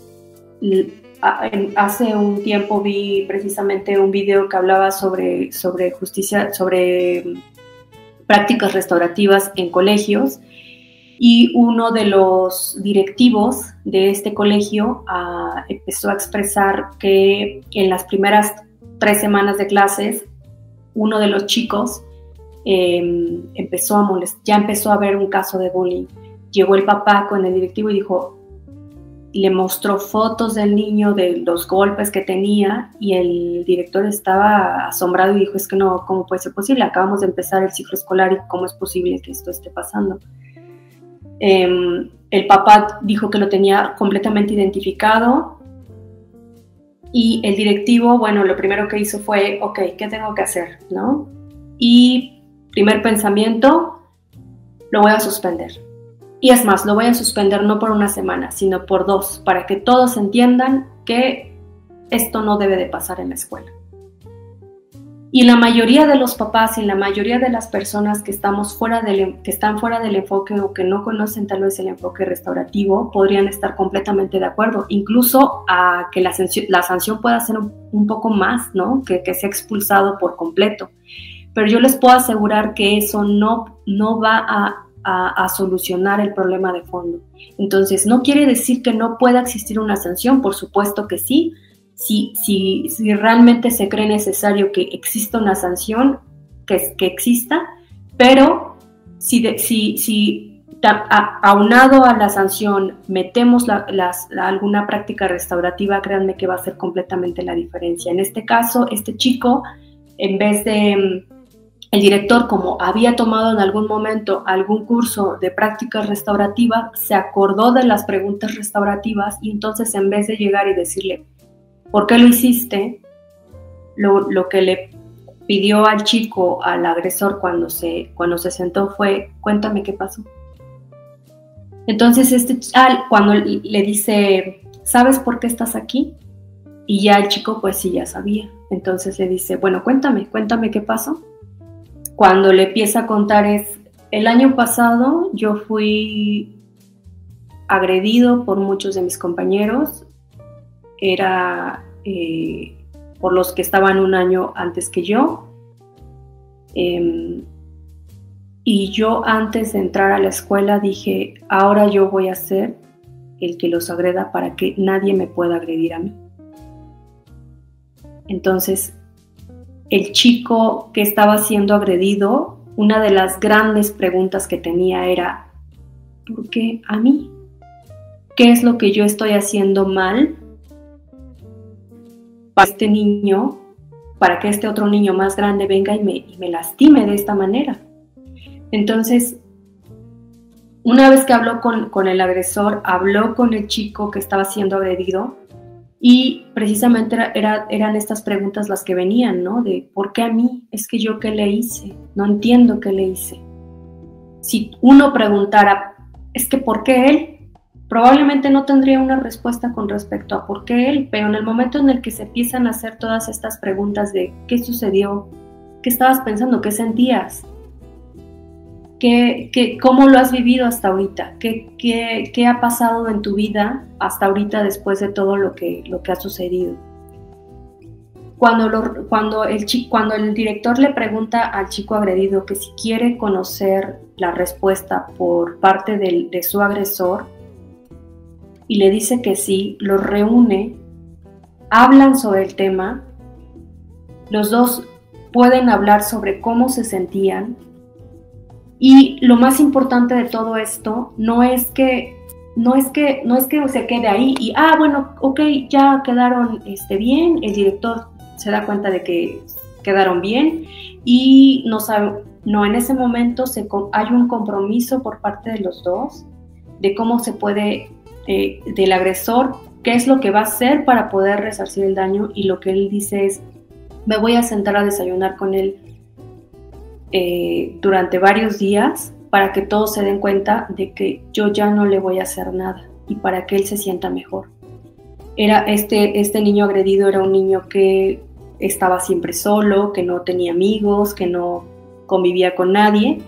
S1: Hace un tiempo vi precisamente un video que hablaba sobre, sobre justicia, sobre prácticas restaurativas en colegios, y uno de los directivos de este colegio uh, empezó a expresar que en las primeras tres semanas de clases uno de los chicos eh, empezó a molestar, ya empezó a haber un caso de bullying. Llegó el papá con el directivo y dijo, le mostró fotos del niño, de los golpes que tenía, y el director estaba asombrado y dijo, es que no, ¿cómo puede ser posible? Acabamos de empezar el ciclo escolar y ¿cómo es posible que esto esté pasando? Eh, el papá dijo que lo tenía completamente identificado, y el directivo, bueno, lo primero que hizo fue, ok, ¿qué tengo que hacer? ¿No? Y primer pensamiento, lo voy a suspender. Y es más, lo voy a suspender no por una semana, sino por dos, para que todos entiendan que esto no debe de pasar en la escuela. Y la mayoría de los papás y la mayoría de las personas que, estamos fuera del, que están fuera del enfoque o que no conocen tal vez el enfoque restaurativo podrían estar completamente de acuerdo, incluso a que la sanción, la sanción pueda ser un, un poco más, ¿no? Que, que sea expulsado por completo. Pero yo les puedo asegurar que eso no, no va a, a, a solucionar el problema de fondo. Entonces, no quiere decir que no pueda existir una sanción, por supuesto que sí. Si, si, si realmente se cree necesario que exista una sanción, que, que exista, pero si, de, si, si a, aunado a la sanción metemos la, las, la, alguna práctica restaurativa, créanme que va a ser completamente la diferencia. En este caso, este chico, en vez de... El director, como había tomado en algún momento algún curso de prácticas restaurativas, se acordó de las preguntas restaurativas y entonces en vez de llegar y decirle, ¿por qué lo hiciste? Lo, lo que le pidió al chico, al agresor, cuando se, cuando se sentó fue, cuéntame qué pasó. Entonces, este, ah, cuando le dice, ¿sabes por qué estás aquí? Y ya el chico, pues sí, ya sabía. Entonces le dice, bueno, cuéntame, cuéntame qué pasó. Cuando le empieza a contar es, el año pasado yo fui agredido por muchos de mis compañeros, era eh, por los que estaban un año antes que yo, eh, y yo antes de entrar a la escuela dije, ahora yo voy a ser el que los agreda para que nadie me pueda agredir a mí. Entonces, el chico que estaba siendo agredido, una de las grandes preguntas que tenía era, ¿por qué a mí? ¿Qué es lo que yo estoy haciendo mal para este niño, para que este otro niño más grande venga y me, y me lastime de esta manera? Entonces, una vez que habló con, con el agresor, habló con el chico que estaba siendo agredido, y precisamente era, era, eran estas preguntas las que venían, ¿no? De ¿por qué a mí? Es que yo qué le hice, no entiendo qué le hice. Si uno preguntara, es que ¿por qué él? Probablemente no tendría una respuesta con respecto a por qué él, pero en el momento en el que se empiezan a hacer todas estas preguntas de ¿qué sucedió? ¿Qué estabas pensando? ¿Qué sentías? ¿Qué, qué, ¿Cómo lo has vivido hasta ahorita? ¿Qué, qué, ¿Qué ha pasado en tu vida hasta ahorita después de todo lo que, lo que ha sucedido? Cuando, lo, cuando, el chi, cuando el director le pregunta al chico agredido que si quiere conocer la respuesta por parte del, de su agresor y le dice que sí, los reúne, hablan sobre el tema, los dos pueden hablar sobre cómo se sentían. Y lo más importante de todo esto no es que no es que no es que se quede ahí y ah bueno, ok, ya quedaron este, bien, el director se da cuenta de que quedaron bien y no sabe, no en ese momento se, hay un compromiso por parte de los dos de cómo se puede eh, del agresor, qué es lo que va a hacer para poder resarcir el daño, y lo que él dice es, me voy a sentar a desayunar con él Eh, durante varios días para que todos se den cuenta de que yo ya no le voy a hacer nada y para que él se sienta mejor. Era este, este niño agredido era un niño que estaba siempre solo, que no tenía amigos, que no convivía con nadie,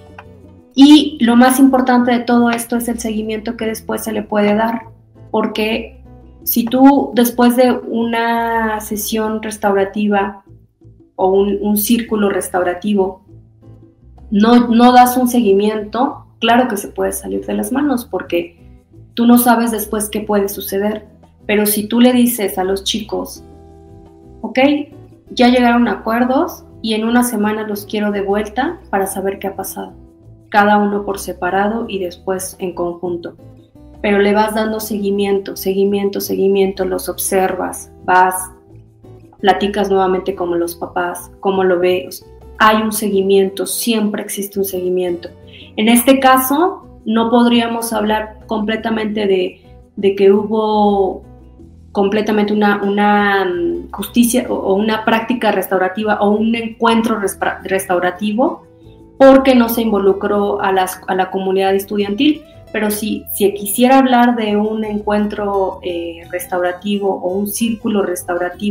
S1: y lo más importante de todo esto es el seguimiento que después se le puede dar, porque si tú después de una sesión restaurativa o un, un círculo restaurativo No, no das un seguimiento, claro que se puede salir de las manos porque tú no sabes después qué puede suceder. Pero si tú le dices a los chicos, ok, ya llegaron a acuerdos y en una semana los quiero de vuelta para saber qué ha pasado, cada uno por separado y después en conjunto. Pero le vas dando seguimiento, seguimiento, seguimiento, los observas, vas, platicas nuevamente como los papás, cómo lo ves. Hay un seguimiento, siempre existe un seguimiento. En este caso, no podríamos hablar completamente de, de que hubo completamente una, una justicia o una práctica restaurativa o un encuentro restaurativo, porque no se involucró a, las, a la comunidad estudiantil. Pero si, si quisiera hablar de un encuentro eh, restaurativo o un círculo restaurativo,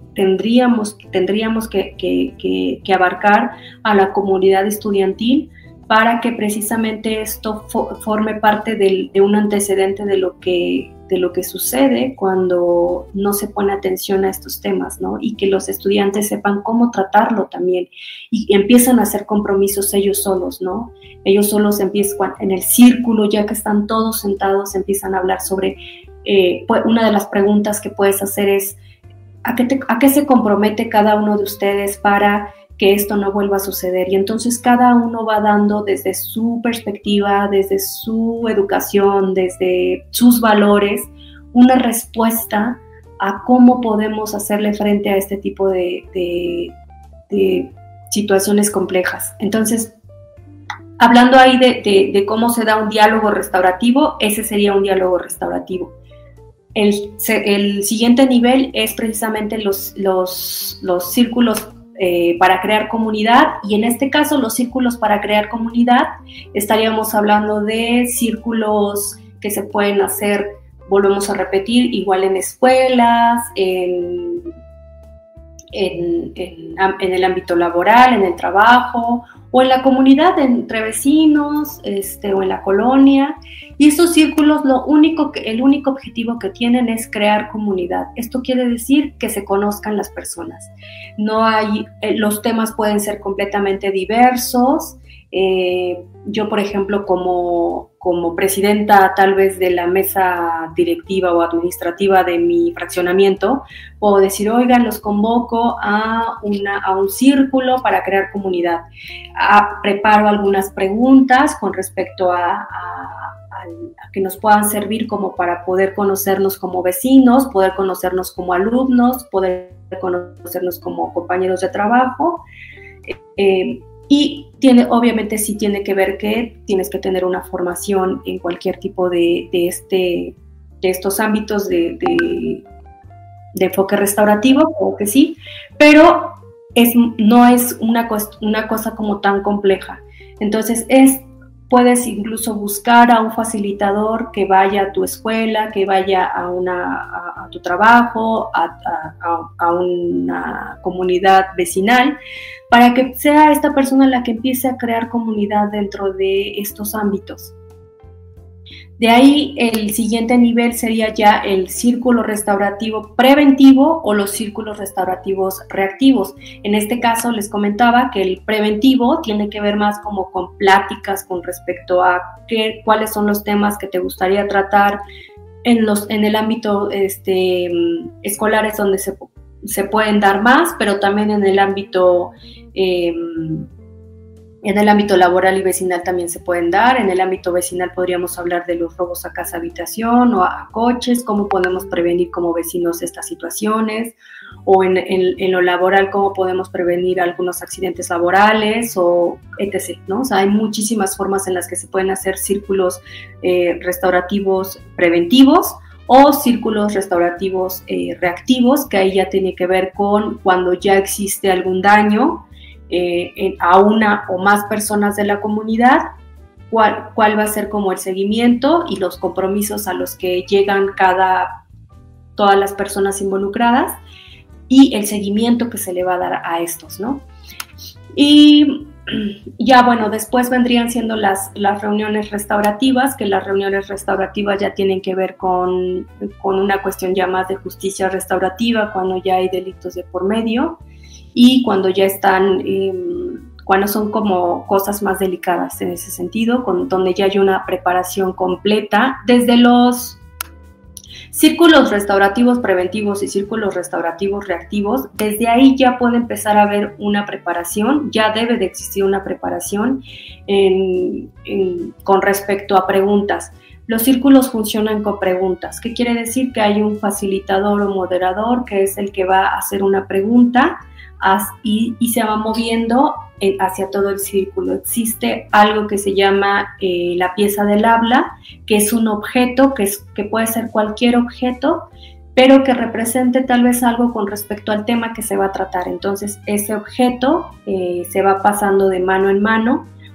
S1: tendríamos, tendríamos que, que, que, que abarcar a la comunidad estudiantil para que precisamente esto fo forme parte del, de un antecedente de lo, que, de lo que sucede cuando no se pone atención a estos temas, ¿no? Y que los estudiantes sepan cómo tratarlo también y empiezan a hacer compromisos ellos solos, ¿no? Ellos solos empiezan en el círculo, ya que están todos sentados, empiezan a hablar sobre, eh, pues una de las preguntas que puedes hacer es, ¿a qué, te, ¿a qué se compromete cada uno de ustedes para que esto no vuelva a suceder? Y entonces cada uno va dando desde su perspectiva, desde su educación, desde sus valores, una respuesta a cómo podemos hacerle frente a este tipo de, de, de situaciones complejas. Entonces, hablando ahí de, de, de cómo se da un diálogo restaurativo, ese sería un diálogo restaurativo. El, el siguiente nivel es precisamente los, los, los círculos Eh, para crear comunidad, y en este caso los círculos para crear comunidad estaríamos hablando de círculos que se pueden hacer, volvemos a repetir, igual en escuelas, en, en, en, en el ámbito laboral, en el trabajo, o en la comunidad, entre vecinos, este, o en la colonia. Y esos círculos, lo único que, el único objetivo que tienen es crear comunidad. Esto quiere decir que se conozcan las personas. No hay, eh, los temas pueden ser completamente diversos. Eh, yo, por ejemplo, como, como presidenta tal vez de la mesa directiva o administrativa de mi fraccionamiento, puedo decir, oigan, los convoco a, una, a un círculo para crear comunidad. A, preparo algunas preguntas con respecto a, a, a que nos puedan servir como para poder conocernos como vecinos, poder conocernos como alumnos, poder conocernos como compañeros de trabajo. Eh, Y tiene, obviamente sí tiene que ver que tienes que tener una formación en cualquier tipo de, de, este, de estos ámbitos de, de, de enfoque restaurativo, o que sí, pero es, no es una, una cosa como tan compleja. Entonces es, puedes incluso buscar a un facilitador que vaya a tu escuela, que vaya a, una, a, a tu trabajo, a, a, a una comunidad vecinal, para que sea esta persona la que empiece a crear comunidad dentro de estos ámbitos. De ahí el siguiente nivel sería ya el círculo restaurativo preventivo o los círculos restaurativos reactivos. En este caso les comentaba que el preventivo tiene que ver más como con pláticas con respecto a qué, cuáles son los temas que te gustaría tratar en, los, en el ámbito este, escolar, es donde se, se pueden dar más, pero también en el ámbito eh, En el ámbito laboral y vecinal también se pueden dar. En el ámbito vecinal podríamos hablar de los robos a casa habitación o a, a coches, cómo podemos prevenir como vecinos estas situaciones, o en, en, en lo laboral, cómo podemos prevenir algunos accidentes laborales, o etcétera, ¿no? O sea, hay muchísimas formas en las que se pueden hacer círculos eh, restaurativos preventivos o círculos restaurativos eh, reactivos, que ahí ya tiene que ver con cuando ya existe algún daño Eh, en, a una o más personas de la comunidad, cuál, cuál va a ser como el seguimiento y los compromisos a los que llegan cada, todas las personas involucradas, y el seguimiento que se le va a dar a estos, ¿no? Y ya, bueno, después vendrían siendo las, las reuniones restaurativas, que las reuniones restaurativas ya tienen que ver con, con una cuestión ya más de justicia restaurativa, cuando ya hay delitos de por medio, y cuando ya están, eh, cuando son como cosas más delicadas en ese sentido, con, donde ya hay una preparación completa, desde los círculos restaurativos preventivos y círculos restaurativos reactivos, desde ahí ya puede empezar a haber una preparación, ya debe de existir una preparación en, en, con respecto a preguntas. Los círculos funcionan con preguntas. ¿Qué quiere decir? Que hay un facilitador o moderador que es el que va a hacer una pregunta y, y se va moviendo hacia todo el círculo. Existe algo que se llama eh, la pieza del habla, que es un objeto, que, es, que puede ser cualquier objeto, pero que represente tal vez algo con respecto al tema que se va a tratar. Entonces ese objeto eh, se va pasando de mano en mano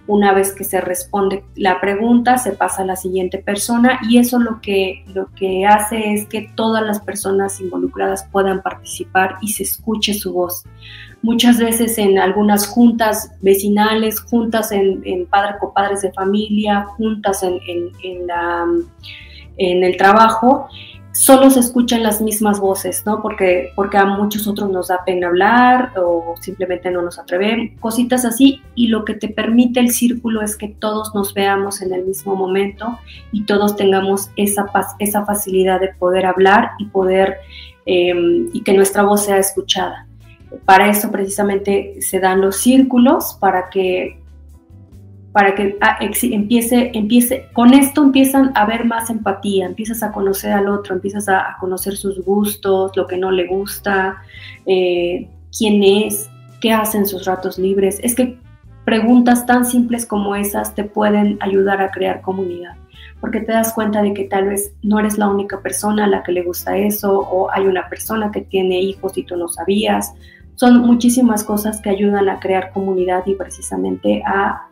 S1: Una vez que se responde la pregunta, se pasa a la siguiente persona y eso lo que, lo que hace es que todas las personas involucradas puedan participar y se escuche su voz. Muchas veces en algunas juntas vecinales, juntas en, en padres copadres de familia, juntas en, en, en, la, en el trabajo, solo se escuchan las mismas voces, ¿no? Porque, porque a muchos otros nos da pena hablar o simplemente no nos atrevemos, cositas así, y lo que te permite el círculo es que todos nos veamos en el mismo momento y todos tengamos esa, esa facilidad de poder hablar y, poder, eh, y que nuestra voz sea escuchada. Para eso precisamente se dan los círculos, para que para que ah, empiece, empiece, con esto empiezan a haber más empatía, empiezas a conocer al otro, empiezas a, a conocer sus gustos, lo que no le gusta, eh, quién es, qué hace en sus ratos libres. Es que preguntas tan simples como esas te pueden ayudar a crear comunidad, porque te das cuenta de que tal vez no eres la única persona a la que le gusta eso, o hay una persona que tiene hijos y tú no sabías. Son muchísimas cosas que ayudan a crear comunidad y precisamente a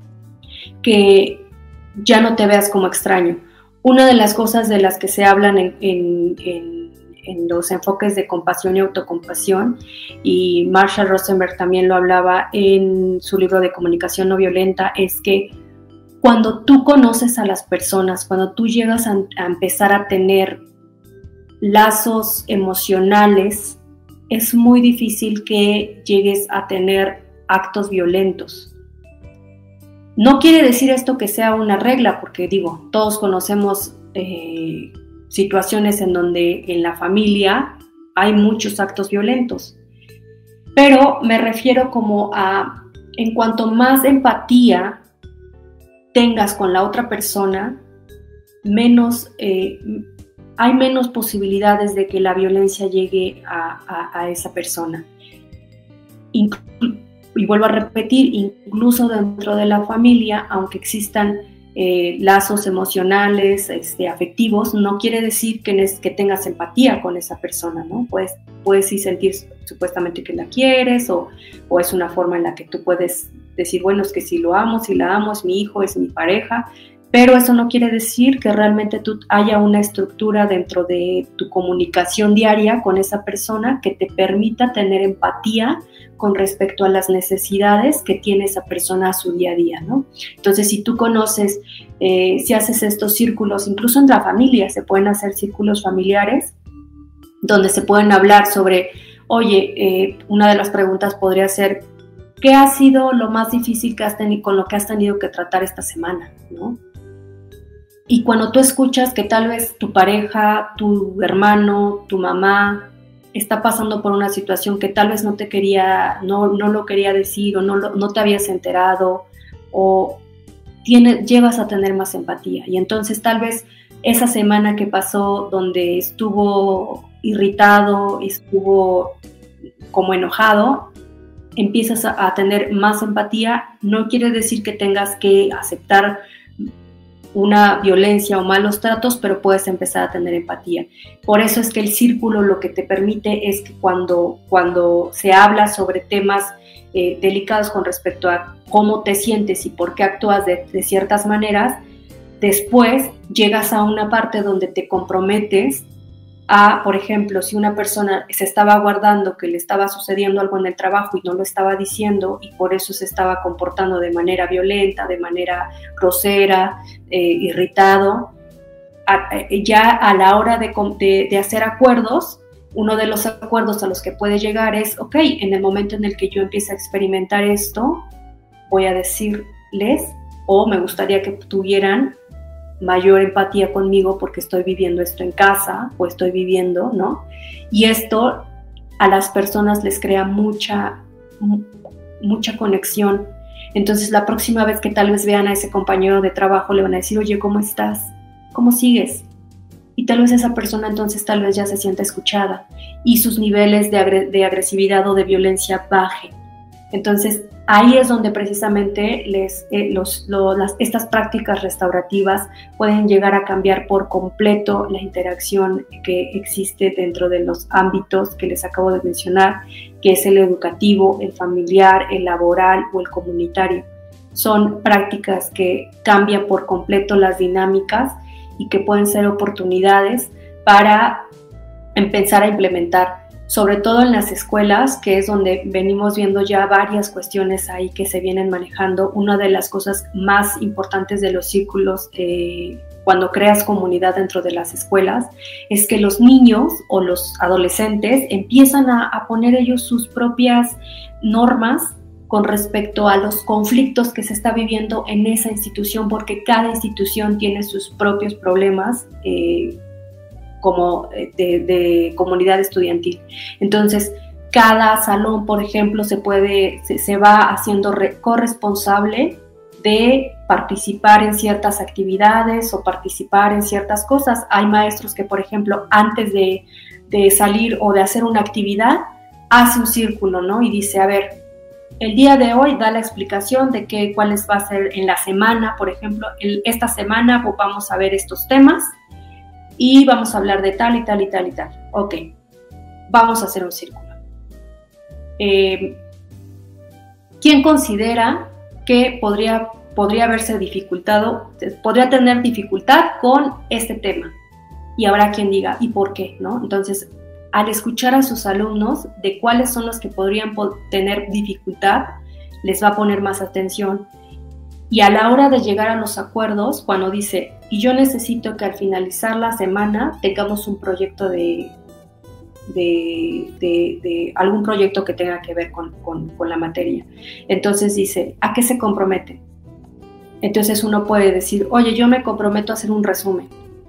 S1: que ya no te veas como extraño. Una de las cosas de las que se hablan en, en, en, en los enfoques de compasión y autocompasión, y Marshall Rosenberg también lo hablaba en su libro de Comunicación No Violenta, es que cuando tú conoces a las personas, cuando tú llegas a, a empezar a tener lazos emocionales, es muy difícil que llegues a tener actos violentos. No quiere decir esto que sea una regla, porque digo, todos conocemos eh, situaciones en donde en la familia hay muchos actos violentos, pero me refiero como a, en cuanto más empatía tengas con la otra persona, menos, eh, hay menos posibilidades de que la violencia llegue a, a, a esa persona. Incluso, y vuelvo a repetir, incluso dentro de la familia, aunque existan eh, lazos emocionales, este, afectivos, no quiere decir que, es, que tengas empatía con esa persona, ¿no? Puedes, puedes sí sentir supuestamente que la quieres, o, o es una forma en la que tú puedes decir, bueno, es que si lo amo, si la amo, es mi hijo, es mi pareja, pero eso no quiere decir que realmente tú haya una estructura dentro de tu comunicación diaria con esa persona que te permita tener empatía con respecto a las necesidades que tiene esa persona a su día a día, ¿no? Entonces, si tú conoces, eh, si haces estos círculos, incluso en la familia, se pueden hacer círculos familiares donde se pueden hablar sobre, oye, eh, una de las preguntas podría ser, ¿qué ha sido lo más difícil que has tenido, con lo que has tenido que tratar esta semana, ¿no? Y cuando tú escuchas que tal vez tu pareja, tu hermano, tu mamá está pasando por una situación que tal vez no te quería, no, no lo quería decir, o no, no te habías enterado, o tiene, llevas a tener más empatía. Y entonces tal vez esa semana que pasó donde estuvo irritado, estuvo como enojado, empiezas a, a tener más empatía. No quiere decir que tengas que aceptar una violencia o malos tratos, pero puedes empezar a tener empatía. Por eso es que el círculo lo que te permite es que cuando, cuando se habla sobre temas eh, delicados con respecto a cómo te sientes y por qué actúas de, de ciertas maneras, después llegas a una parte donde te comprometes a, por ejemplo, si una persona se estaba guardando que le estaba sucediendo algo en el trabajo y no lo estaba diciendo y por eso se estaba comportando de manera violenta, de manera grosera, eh, irritado, a, ya a la hora de, de, de hacer acuerdos, uno de los acuerdos a los que puede llegar es, ok, en el momento en el que yo empiece a experimentar esto, voy a decirles, o me gustaría que tuvieran mayor empatía conmigo porque estoy viviendo esto en casa o estoy viviendo, ¿no? Y esto a las personas les crea mucha, mucha conexión. Entonces la próxima vez que tal vez vean a ese compañero de trabajo le van a decir, oye, ¿cómo estás? ¿Cómo sigues? Y tal vez esa persona entonces tal vez ya se sienta escuchada y sus niveles de, agre- de agresividad o de violencia bajen. Entonces, ahí es donde precisamente les, eh, los, lo, las, estas prácticas restaurativas pueden llegar a cambiar por completo la interacción que existe dentro de los ámbitos que les acabo de mencionar, que es el educativo, el familiar, el laboral o el comunitario. son prácticas que cambian por completo las dinámicas y que pueden ser oportunidades para empezar a implementar, sobre todo en las escuelas, que es donde venimos viendo ya varias cuestiones ahí que se vienen manejando. Una de las cosas más importantes de los círculos eh, cuando creas comunidad dentro de las escuelas es que los niños o los adolescentes empiezan a, a poner ellos sus propias normas con respecto a los conflictos que se está viviendo en esa institución, porque cada institución tiene sus propios problemas eh, como de, de comunidad estudiantil. Entonces, cada salón, por ejemplo, se puede, se, se va haciendo re, corresponsable de participar en ciertas actividades o participar en ciertas cosas. Hay maestros que, por ejemplo, antes de, de salir o de hacer una actividad, hace un círculo, ¿no? Y dice, a ver, el día de hoy da la explicación de qué, cuáles va a ser en la semana, por ejemplo, el, esta semana vamos a ver estos temas y vamos a hablar de tal y tal y tal y tal. Ok, vamos a hacer un círculo. Eh, ¿Quién considera que podría, podría haberse dificultado, podría tener dificultad con este tema? Y habrá quien diga, ¿y por qué? ¿No? Entonces, al escuchar a sus alumnos de cuáles son los que podrían tener dificultad, les va a poner más atención. Y a la hora de llegar a los acuerdos, cuando dice, y yo necesito que al finalizar la semana tengamos un proyecto de, de, de, de algún proyecto que tenga que ver con, con, con la materia. Entonces dice, ¿a qué se compromete? Entonces uno puede decir, oye, yo me comprometo a hacer un resumen.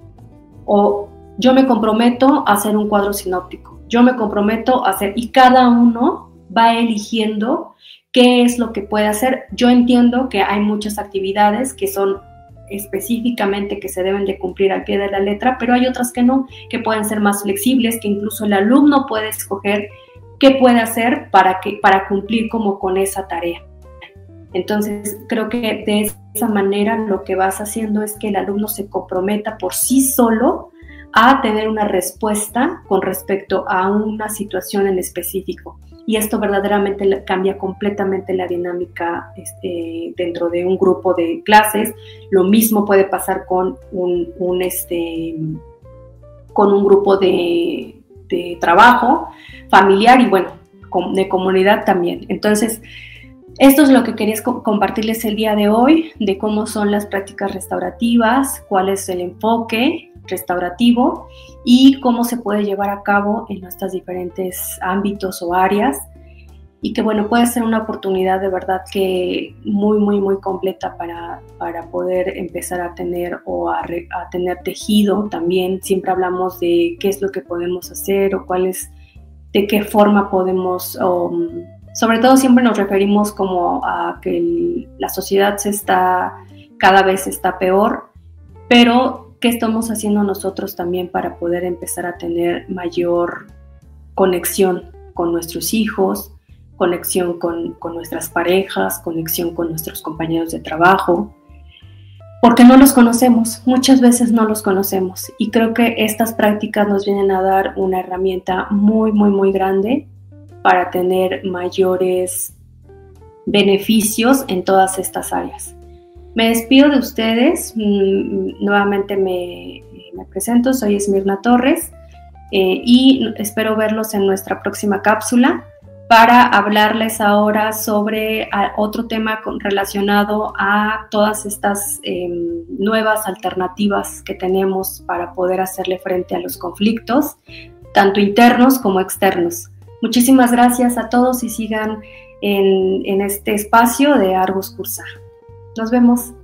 S1: O yo me comprometo a hacer un cuadro sinóptico. Yo me comprometo a hacer, y cada uno va eligiendo qué es lo que puede hacer. Yo entiendo que hay muchas actividades que son específicamente que se deben de cumplir al pie de la letra, pero hay otras que no, que pueden ser más flexibles, que incluso el alumno puede escoger qué puede hacer para, que, para cumplir como con esa tarea. Entonces, creo que de esa manera lo que vas haciendo es que el alumno se comprometa por sí solo a tener una respuesta con respecto a una situación en específico. Y esto verdaderamente cambia completamente la dinámica este, dentro de un grupo de clases. Lo mismo puede pasar con un, un, este, con un grupo de, de trabajo familiar y, bueno, de comunidad también. Entonces, esto es lo que quería compartirles el día de hoy, de cómo son las prácticas restaurativas, cuál es el enfoque restaurativo y cómo se puede llevar a cabo en nuestros diferentes ámbitos o áreas, y que bueno, puede ser una oportunidad de verdad que muy, muy, muy completa para, para poder empezar a tener o a, re, a tener tejido también. Siempre hablamos de qué es lo que podemos hacer o cuál es, de qué forma podemos, um, sobre todo siempre nos referimos como a que el, la sociedad se está, cada vez está peor, pero ¿qué estamos haciendo nosotros también para poder empezar a tener mayor conexión con nuestros hijos, conexión con, con nuestras parejas, conexión con nuestros compañeros de trabajo? Porque no los conocemos, muchas veces no los conocemos. Y creo que estas prácticas nos vienen a dar una herramienta muy, muy, muy grande para tener mayores beneficios en todas estas áreas. Me despido de ustedes, nuevamente me, me presento, soy Esmirna Torres eh, y espero verlos en nuestra próxima cápsula para hablarles ahora sobre a, otro tema con, relacionado a todas estas eh, nuevas alternativas que tenemos para poder hacerle frente a los conflictos, tanto internos como externos. Muchísimas gracias a todos y sigan en, en este espacio de Argus Cursar. Nos vemos.